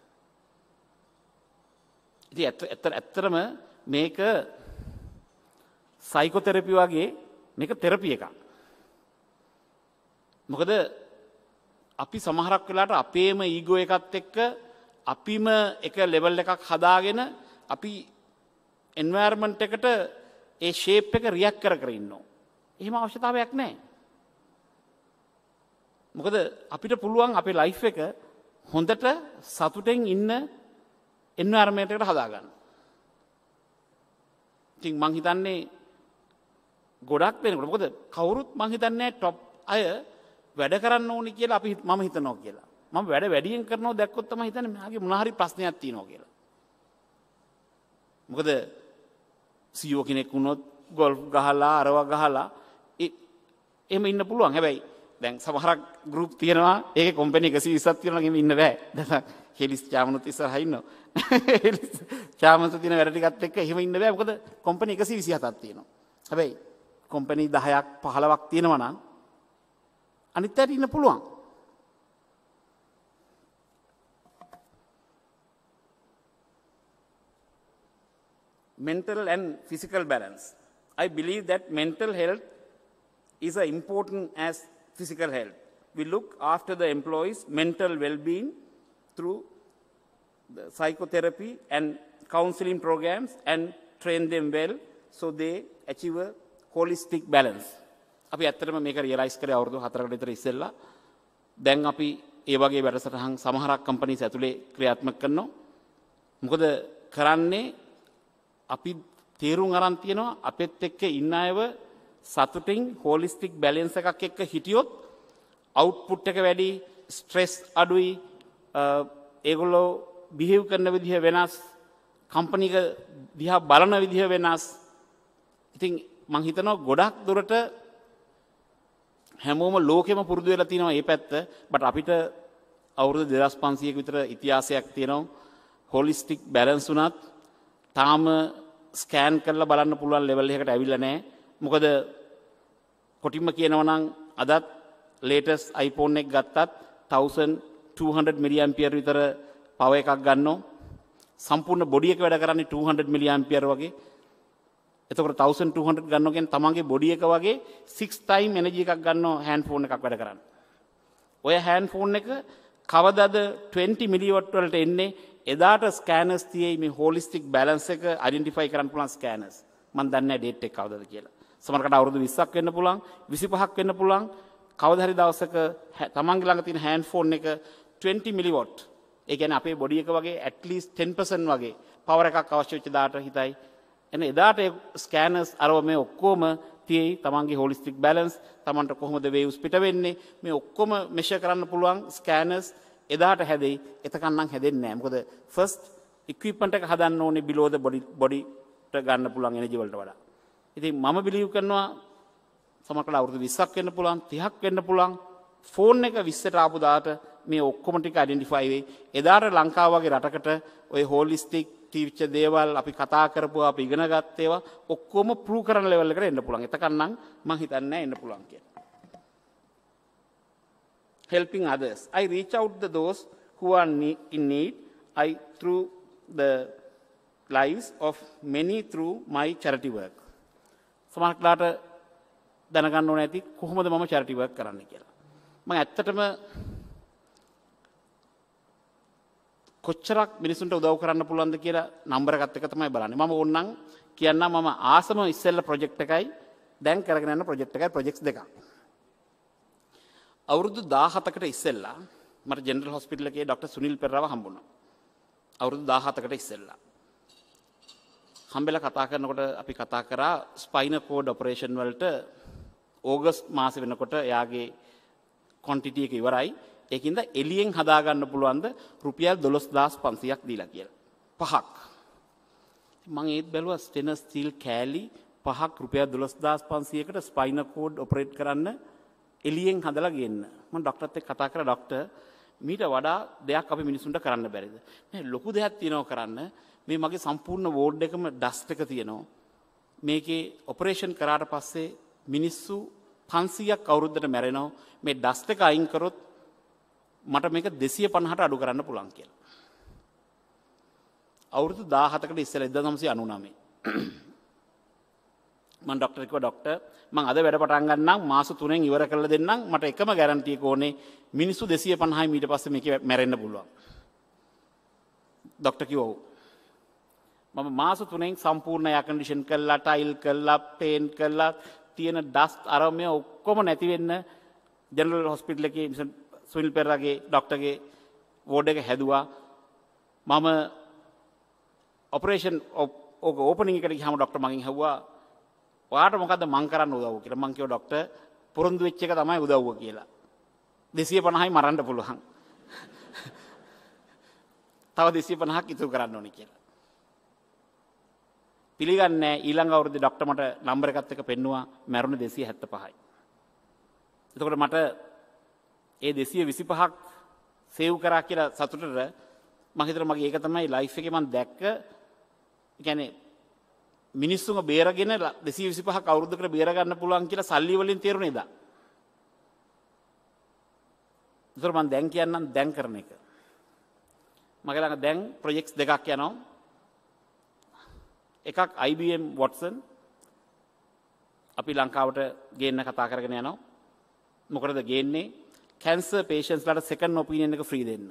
ඉතින් ඇත්ත ඇත්තටම මේක සයිකෝതെරපි වගේ මේක තෙරපි එකක්. මොකද අපි සමහරක් වෙලාවට අපේම ඊගෝ එකත් එක්ක අපිම එක ලෙවල් එකක් හදාගෙන අපි එන්වයරන්මන්ට් එකට ඒ ෂේප් එක රියැක්ට් කර කර ඉන්නවා. එහෙම අවශ්‍යතාවයක් නැහැ. මොකද අපිට පුළුවන් අපේ ලයිෆ් එක හොඳට සතුටෙන් ඉන්න එන්වයරන්මන්ට් එකට හදාගන්න. ඉතින් මං හිතන්නේ ගොඩක් වෙනකොට මොකද කවුරුත් මං හිතන්නේ টොප් අය වැඩ කරන්න ඕනි කියලා අපි මම හිතනවා කියලා. මම වැඩ වැඩියෙන් කරනවා දැක්කොත් තමයි හිතන්නේ මගේ මොන හරි ප්‍රශ්නයක් තියෙනවා කියලා. මොකද සීඊఓ කෙනෙක් වුණොත් ගෝල්ෆ් ගහලා අරවා ගහලා එහෙම ඉන්න පුළුවන්. හැබැයි දැන් සමහරක් ගෲප් තියෙනවා ඒකේ කම්පැනි එකසිය විස්සක් තියෙනවා නම් ඉන්න බෑ. දැන් හෙලිස් චාමනුත් ඉස්සරහා ඉන්නවා. හෙලිස් චාමනුත් තියෙන වැඩ ටිකත් එක්ක එහෙම ඉන්න බෑ. මොකද කම්පැනි එකසිය විසිහතක් තියෙනවා. හැබැයි කම්පැනි දහයක් පහළොවක් තියෙනවා නම් අනිත් පැත්තට ඉන්න පුළුවන්. Mental and physical balance. I believe that mental health is as important as physical health. We look after the employees' mental well-being through the psychotherapy and counseling programs and train them well so they achieve a holistic balance. අපි ඇත්තටම මේක realise කරේ අවුරුදු හතරකට විතර ඉස්සෙල්ලා. දැන් අපි ඒ වගේ වැඩසටහන් සමහරක් කම්පැනිස් ඇතුලේ ක්‍රියාත්මක කරනවා. මොකද කරන්නේ අපි තීරුම් අරන් තියනවා අපෙත් එක්ක ඉන්න අයව සතුටින් හොලිස්ටික් බැලන්ස් එකක් එක්ක හිටියොත් අවුට්පුට් එක වැඩි, ස්ට්‍රෙස් අඩුයි, ඒගොල්ලෝ බිහේව් කරන විදිහ වෙනස්, කම්පැනි එක දිහා බලන විදිහ වෙනස්. ඉතින් මම හිතනවා ගොඩක් දුරට හැමෝම ලෝකෙම පුරුදු වෙලා තියෙනවා මේ පැත්ත. බට් අපිට අවුරුදු දෙදාස් පන්සීයක විතර ඉතිහාසයක් තියෙනවා. හොලිස්ටික් බැලන්ස් උනත් තාම ස්කෑන් කරලා බලන්න පුළුවන් ලෙවල් එකකට ඇවිල්ලා නැහැ. මොකද කොටින්ම කියනවා නම් අදත් ලේටස්ට් iPhone එක ගත්තත් twelve hundred milli ampere විතර පවර් එකක් ගන්නවා. සම්පූර්ණ බොඩි එක වැඩ කරන්නේ two hundred milli ampere වගේ. එතකොට twelve hundred ගන්නවා කියන්නේ තමන්ගේ බොඩි එක වගේ six time energy එකක් ගන්නවා හෑන්ඩ් ෆෝන් එකක් වැඩ කරන්න. ඔය හෑන්ඩ් ෆෝන් එක කවදාද twenty milliwatt වලට එන්නේ? එදාට ස්කෑනර්ස් තියෙයි මේ හොලිස්ටික් බැලන්ස් එක අයිඩෙන්ටිෆයි කරන්න පුළුවන් ස්කෑනර්ස්. මම දන්නේ නැහැ ඩේට් එක කවදාද කියලා. සමහරකට අවුරුදු විස්සක් වෙන්න පුළුවන්, විසිපහක් වෙන්න පුළුවන්. කවදා හරි දවසක තමන්ගේ ළඟ තියෙන හෑන්ඩ් ෆෝන් එක twenty milliwatt. ඒ කියන්නේ අපේ බොඩි එක වගේ at least ten percent වගේ පවර් එකක් අවශ්‍ය වෙච්ච දාට හිතයි. එන එදාට ස්කෑනර්ස් අරව මේ ඔක්කොම තියෙයි තමන්ගේ හොලිස්ටික් බැලන්ස්, තමන්ට කොහොමද වේව්ස් පිට වෙන්නේ, මේ ඔක්කොම මෙෂර් කරන්න පුළුවන් ස්කෑනර්ස් එදාට හැදෙයි. එතකන් නම් හැදෙන්නේ නැහැ. මොකද ෆස්ට් ඉක්විප්මන්ට් එක හදන්න ඕනේ below the body බොඩිට ගන්න පුළුවන් එනර්ජි වලට වඩා. ඉතින් මම බිලීව් කරනවා සමහරකට අවුරුදු විස්සක් වෙන්න පුළුවන්, තිහක් වෙන්න පුළුවන්. ෆෝන් එක විස්සට ආපු දාට මේ ඔක්කොම ටික අයිඩෙන්ටිෆයි වෙයි. එදාට ලංකාව වගේ රටකට ওই හොලිස්ටික් ටීච් දේවල් අපි කතා කරපුවා, අපි ඉගෙන ගත්ත ඒවා ඔක්කොම ප්‍රූව් කරන ලෙවල් එකට එන්න පුළුවන්. එතකන් නම් මම හිතන්නේ නැහැ එන්න පුළුවන් කියලා. Helping others. I reach out to those who are in need. I through the lives of many through my charity work. සමහරట్లాට දැනගන්න ඕනේ ඇති කොහොමද මම charity work කරන්නේ කියලා. මම ඇත්තටම කොච්චරක් මිනිසුන්ට උදව් කරන්න පුළුවන්ද කියලා නම්බර එකත් එක තමයි බලන්නේ. මම ඕනනම් කියන්නම් මම ආසම ඉස්සෙල්ල ප්‍රොජෙක්ට් එකයි දැන් කරගෙන යන ප්‍රොජෙක්ට් එකයි ප්‍රොජෙක්ට්ස් දෙකක්. අවුරුදු දාහතකට ඉස්සෙල්ලා මට ජෙනරල් හොස්පිටල් එකේ ડોක්ටර් සුනිල් පෙරේරාව හම්බුණා. අවුරුදු දාහතකට ඉස්සෙල්ලා. හම්බෙලා කතා කරනකොට අපි කතා කරා ස්පයිනල් කෝඩ් ඔපරේෂන් වලට ඕගස්ට් මාසෙ වෙනකොට එයාගේ ක්වොන්ටිටි එක ඉවරයි. ඒකින්ද එළියෙන් හදා ගන්න පුළුවන්ද රුපියල් දොළොස් හදාස් පන්සීයක් දීලා කියලා. පහක්. මම ඒත් බැලුවා ස්ටෙනස් ස්ටිල් කෑලි පහක් රුපියල් දොළොස් හදාස් පන්සීයකට ස්පයිනල් කෝඩ් ඔපරේට් කරන්න එළියෙන් හදලා ගෙන්න. මම ડોක්ටර්ත් එක්ක කතා කරා. ડોක්ටර් මීට වඩා දෙයක් අපි මිනිසුන්ට කරන්න බැරිද? නෑ ලොකු දෙයක් තියෙනවා කරන්න. මේ මගේ සම්පූර්ණ වෝඩ් එකම ඩස්ට් එක තියෙනවා. මේකේ ඔපරේෂන් කරාට පස්සේ මිනිස්සු පන්සීයක් අවුරුද්දට මැරෙනවා. මේ ඩස්ට් එක අයින් කරොත් මට මේක දෙසිය පනහට අඩු කරන්න පුළුවන් කියලා. අවුරුදු දාහතකට ඉස්සෙල්ලා එක්දහස් නවසිය අනූනවය මම ડોක්ටර් කිව්වා ડોක්ටර් මම අද වැඩ පටන් ගන්නම් මාස තුනෙන් ඉවර කරලා දෙන්නම් මට එකම ගැරන්ටි එක ඕනේ මිනිස්සු දෙසිය පනහයි ඊට පස්සේ මේකේ මැරෙන්න පුළුවන්. ડોක්ටර් කිව්වා ඔව්. මම මාස තුනෙන් සම්පූර්ණ එයා කන්ඩිෂන් කළා ටයිල් කළා පේන්ට් කළා තියෙන ඩස්ට් අරමේ ඔක්කොම නැති වෙන්න ජෙනරල් හොස්පිටල් එකේ සුනිල් පෙරේරාගේ ડોක්ටර්ගේ වෝඩ් එක හැදුවා. මම ඔපරේෂන් ඕක ඕපනින් එකට ගියාම ડોක්ටර් මගෙන් ඇහුවා ඔයාට මොකද්ද මං කරන්න උදව් කියලා. මං කිව්වා ડોක්ටර් පොරොන්දු වෙච්ච එක තමයි උදව්ව කියලා. දෙසිය පනහයි මරන්න පුළුවන්. තව දෙසිය පනහක් ඉතුරු කරන්න ඕනේ කියලා. පිළිගන්නේ ඊළඟ අවුරුද්දේ ડોක්ටර් මට නම්බර් එකත් එක්ක පෙන්නුවා මැරුණ දෙසිය හැත්තෑ පහයි. එතකොට මට ඒ දෙසිය විසිපහක් සේව් කරා කියලා සතුටට මම හිතනවා මගේ ඒක තමයි ලයිෆ් එකේ මම දැක්ක කියන්නේ මිනිස්සුන්ව බේරගෙන දෙසිය විසිපහක් අවුරුද්දකට බේර ගන්න පුළුවන් කියලා සල්ලි වලින් තේරුණේ දා. ඒතර මම දැන් කියන්නම් දැන් කරන එක. මගේ ළඟ දැන් ප්‍රොජෙක්ට්ස් දෙකක් යනවා. එකක් I B M Watson අපි ලංකාවට ගේන්න කතා කරගෙන යනවා. මොකටද ගේන්නේ? කැන්සර් පේෂන්ට්ස් ලාට සෙකන්ඩ් ඔපිනියන් එක ෆ්‍රී දෙන්න.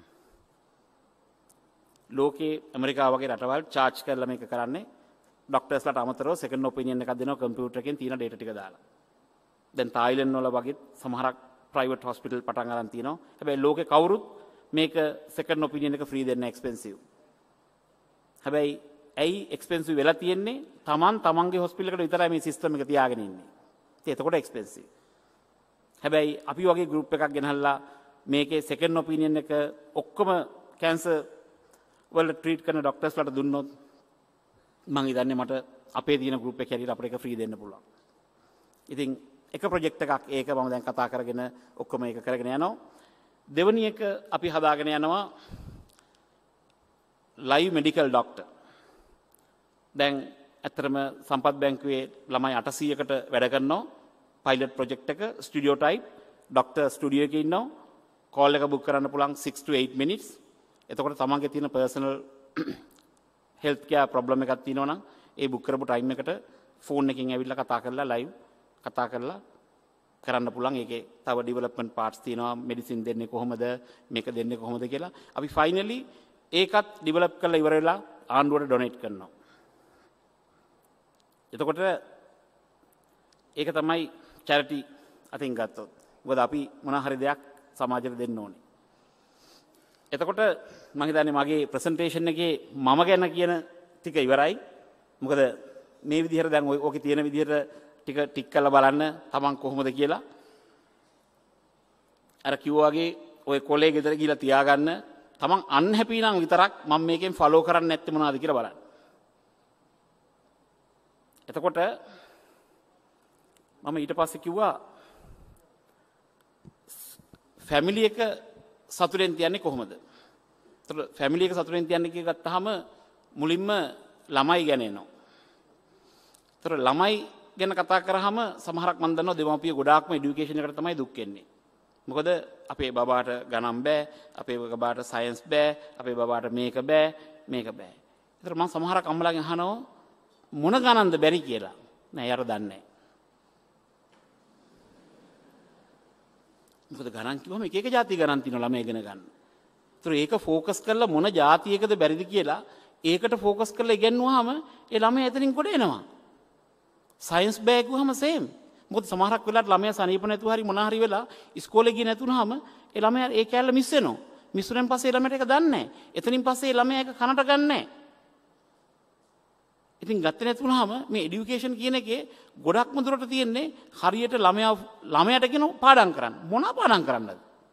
ලෝකේ ඇමරිකාව වගේ රටවල් චාර්ජ් කරලා මේක කරන්නේ. ඩොක්ටර්ස්ලාට අමතරව සෙකන්ඩ් ඔපිනියන් එකක් දෙනවා කම්පියුටර් එකෙන් තියෙන ඩේටා ටික දාලා. දැන් තායිලන්ත වල වගේ සමහරක් ප්‍රයිවට් හොස්පිටල් පටන් ගන්න තියෙනවා. හැබැයි ලෝකේ කවුරුත් මේක සෙකන්ඩ් ඔපිනියන් එක ෆ්‍රී දෙන්න එක්ස්පෙන්සිව්. හැබැයි ඇයි එක්ස්පෙන්සිව් වෙලා තියෙන්නේ? Taman tamanගේ හොස්පිටල් එකට විතරයි මේ සිස්ටම් එක තියාගෙන ඉන්නේ. ඉතින් එතකොට එක්ස්පෙන්සිව්. හැබැයි අපි වගේ ගෲප් එකක් ගෙනහල්ලා මේකේ සෙකන්ඩ් ඔපිනියන් එක ඔක්කොම කැන්සර් වල ට්‍රීට් කරන ડોක්ටර්ස්ලාට දුන්නොත් මම හිතන්නේ මට අපේ තියෙන ගෲප් එකේ හැටියට අපිට ඒක ෆ්‍රී දෙන්න පුළුවන්. ඉතින් එක ප්‍රොජෙක්ට් එකක් ඒක මම දැන් කතා කරගෙන ඔක්කොම ඒක කරගෙන යනවා. දෙවෙනි එක අපි හදාගෙන යනවා ලයිව් මෙඩිකල් ડોක්ටර්. දැන් ඇත්තටම සම්පත් බැංකුවේ ළමයි අටසීයකට වැඩ කරනවා. පයිලට් ප්‍රොජෙක්ට් එක ස්ටුඩියෝ ටයිප් ડોක්ටර් ස්ටුඩියෝ එකේ ඉන්නවා. කෝල් එක බුක් කරන්න පුළුවන් six to eight minutes. එතකොට තමන්ගේ තියෙන පර්සනල් හෙල්ත් කෙයාර් ප්‍රොබ්ලම් එකක් තියෙනවා නම් ඒ බුක් කරපු ටයිම් එකට ෆෝන් එකකින් ඇවිල්ලා කතා කරලා ලයිව් කතා කරලා කරන්න පුළුවන්. ඒකේ තව ඩෙවලොප්මන්ට් පාර්ට්ස් තියෙනවා. මෙඩිසින් දෙන්නේ කොහොමද මේක දෙන්නේ කොහොමද කියලා. අපි ෆයිනලි ඒකත් ඩෙවලොප් කරලා ඉවර වෙලා ආණ්ඩුවට ඩොනේට් කරනවා. එතකොට ඒක තමයි චැරිටි අතින් ගත්තොත්. මොකද අපි මොනවා හරි දෙයක් සමාජයට දෙන්න ඕනේ. එතකොට මම හිතන්නේ මගේ ප්‍රසන්ටේෂන් එකේ මම ගැන කියන ටික ඉවරයි. මොකද මේ විදිහට දැන් ඔකේ තියෙන විදිහට ටික ටික් කරලා බලන්න තමන් කොහොමද කියලා. අර කිව්වා වගේ ඔය කොලේ ගෙදර ගිහලා තියාගන්න. තමන් අන්හැපි නම් විතරක් මම මේකෙන් ෆලෝ කරන්නේ නැත්තේ මොනවද කියලා බලන්න. එතකොට මම ඊට පස්සේ කිව්වා ෆැමිලි එක සතුටෙන් තියන්නේ කොහොමද? එතකොට ෆැමිලි එක සතුටෙන් තියන්නේ කියලා ගත්තාම මුලින්ම ළමයි ගැන එනවා. එතකොට ළමයි ගැන කතා කරාම සමහරක් මම දන්නවා දෙමාපිය ගොඩාක්ම এডুকেෂන් එකට තමයි දුක් වෙන්නේ. මොකද අපේ බබාට ගණන් බෑ, අපේ බබාට සයන්ස් බෑ, අපේ බබාට මේක බෑ, මේක බෑ. එතකොට මම සමහරක් අම්මලාගෙන් අහනවා මොන ගණන්ද බැරි කියලා. නෑ යාර දන්නේ නෑ. මොකද ගණන් කිව්වම එක එක જાති ගණන් තියෙනවා ළමයි ඉගෙන ගන්න. ඒතර ඒක ફોકસ කරලා මොන જાතියකද බැරිද කියලා ඒකට ફોકસ කරලා ඉගෙනුවාම ඒ ළමයා එතනින් කොට එනවා. සයන්ස් බෑ කිව්වම සේම්. මොකද සමහරක් වෙලාවට ළමයා සනීප නැතුව හරි මොනවා හරි වෙලා ඉස්කෝලේ ගියේ නැතුනහම ඒ ළමයා ඒ කැලේ මිස් වෙනවා. මිස් වුණාන් පස්සේ ඒ ළමයාට ඒක දන්නේ නැහැ. එතනින් පස්සේ ඒ ළමයා ඒක කනට ගන්නෑ නැහැ. ඉතින් ගත්තේ නැතුනහම මේ এডুকেෂන් කියන එකේ ගොඩක්ම දුරට තියෙන්නේ හරියට ළමයා ළමයාට කියන පාඩම් කරන්න. මොනවා පාඩම් කරන්නද?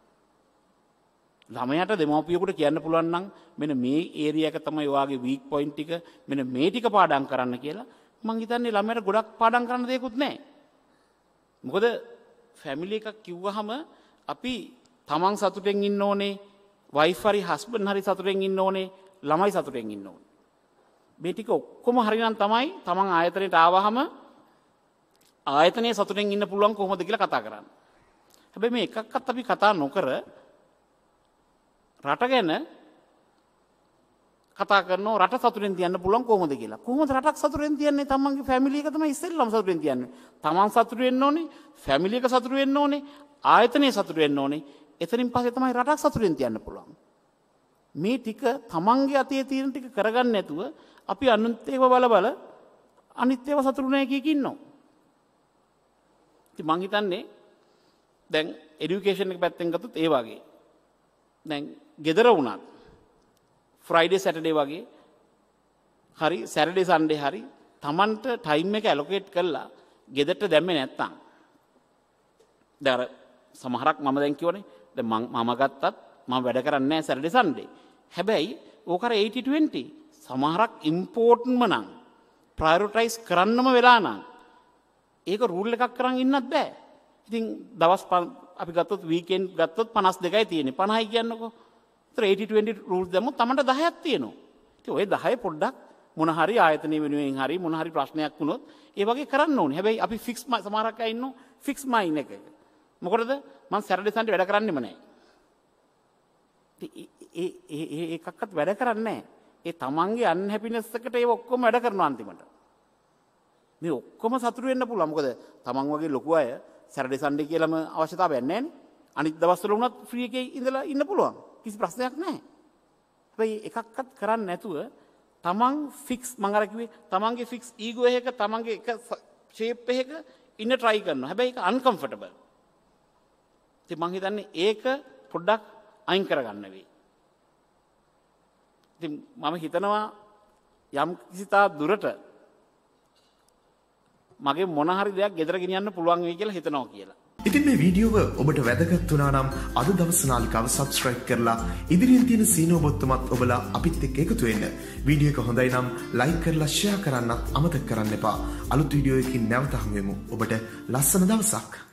ළමයාට දෙමව්පියෙකුට කියන්න පුළුවන් නම් මෙන්න මේ ඒරියා එක තමයි ඔයාගේ වීක් පොයින්ට් ටික මෙන්න මේ ටික පාඩම් කරන්න කියලා මං හිතන්නේ ළමයාට ගොඩක් පාඩම් කරන්න දෙයක්වත් නැහැ. මොකද ෆැමිලි එකක් කිව්වහම අපි තමන් සතුටෙන් ඉන්න ඕනේ, වයිෆ් හරි හස්බන්ඩ් හරි සතුටෙන් ඉන්න ඕනේ, ළමයි සතුටෙන් ඉන්න ඕනේ. මේ ටික ඔක්කොම හරිනම් තමයි තමන් ආයතනයට ආවහම ආයතනයේ සතුටෙන් ඉන්න පුළුවන් කොහොමද කියලා කතා කරන්නේ. හැබැයි මේ එකක්වත් අපි කතා නොකර රට ගැන කතා කරනවා, රට සතුටෙන් තියන්න පුළුවන් කොහොමද කියලා. කොහොමද රටක් සතුටෙන් තියන්නේ? තමන්ගේ ෆැමිලි එක තමයි ඉස්සෙල්ලම සතුටෙන් තියන්නේ. තමන් සතුට වෙන්න ඕනේ, ෆැමිලි එක සතුට වෙන්න ඕනේ, ආයතනයේ සතුට වෙන්න ඕනේ. එතනින් පස්සේ තමයි රටක් සතුටෙන් තියන්න පුළුවන්. මේ ටික තමන්ගේ අතේ තියෙන ටික කරගන්න නැතුව අපි අනුත් ඒව බල බල අනිත් ඒවා සතුටු නැහැ කිය කින්නෝ. ඉතින් මං හිතන්නේ දැන් এডুকেෂන් එක පැත්තෙන් ගත්තොත් ඒ වගේ. දැන් ගෙදර වුණත් ෆ්‍රයිඩේ සැටර්ඩේ වගේ හරි සැටර්ඩේ සන්ඩේ හරි Tamanට ටයිම් එක ඇලොකේට් කරලා ගෙදරට දැම්මේ නැත්තම් දැන් අර සමහරක් මම දැන් කියවනේ දැන් මම ගත්තත් මම වැඩ කරන්නේ නැහැ සැටර්ඩේ සන්ඩේ. හැබැයි ඕක අර eighty twenty සමහරක් ඉම්පෝර්ටන්ට්ම නම් ප්‍රයොරිටයිස් කරන්නම වෙලා නම් ඒක රූල් එකක් කරන් ඉන්නත් බෑ. ඉතින් දවස් අපි ගත්තොත් වීකෙන්ඩ් ගත්තොත් පනස් දෙකයි තියෙන්නේ. පනහයි කියන්නකෝ. ඒතර eighty twenty රූල්ස් දැම්මොත් Tamanට දහයක් තියෙනවා. ඉතින් ওই දහය පොඩ්ඩක් මොන හරි ආයතනයේ වෙනුවෙන් හරි මොන හරි ප්‍රශ්නයක් වුණොත් ඒ වගේ කරන්න ඕනේ. හැබැයි අපි ෆික්ස් සමහරක් අය ඉන්නෝ ෆික්ස් මයින් එක. මොකටද? මම සැටර්ඩේ සන්ඩේ වැඩ කරන්නෙම නැහැ. ඒ ඒ ඒ එකක්වත් වැඩ කරන්නේ නැහැ. ඒ තමන්ගේ අන්හැපිනස් එකට ඒ ඔක්කොම වැඩ කරනවා අන්තිමට. මේ ඔක්කොම සතුටු වෙන්න පුළුවන්. මොකද තමන් වගේ ලොකු අය සැටර්ඩේ සන්ඩේ කියලාම අවශ්‍යතාවයක් නැහැ නේ. අනිත් දවස්වල වුණත් ෆ්‍රී එකේ ඉඳලා ඉන්න පුළුවන්. කිසි ප්‍රශ්නයක් නැහැ. හැබැයි එකක්වත් කරන්නේ නැතුව තමන් ෆික්ස් මම අර කිව්වේ තමන්ගේ ෆික්ස් ඊගෝ එක තමන්ගේ එක ෂේප් එකක ඉන්න try කරනවා. හැබැයි ඒක uncomfortable. ඉතින් මං හිතන්නේ ඒක පොඩ්ඩක් අයින් කරගන්න වෙයි. ඉතින් මම හිතනවා යම් කිසිතා දුරට මගේ මොන හරි දෙයක් ගෙදර ගෙනියන්න පුළුවන් වෙයි කියලා හිතනවා කියලා. ඉතින් මේ වීඩියෝව ඔබට වැදගත් වුණා නම් අද දවස් නාලිකාව subscribe කරලා ඉදිරියෙන් තියෙන සීනෝ බොත්තමත් ඔබලා අපිත් එක්ක එකතු වෙන්න. වීඩියෝ එක හොඳයි නම් like කරලා share කරන්නත් අමතක කරන්න එපා. අලුත් වීඩියෝ එකකින් නැවත හමු වෙමු. ඔබට ලස්සන දවසක්.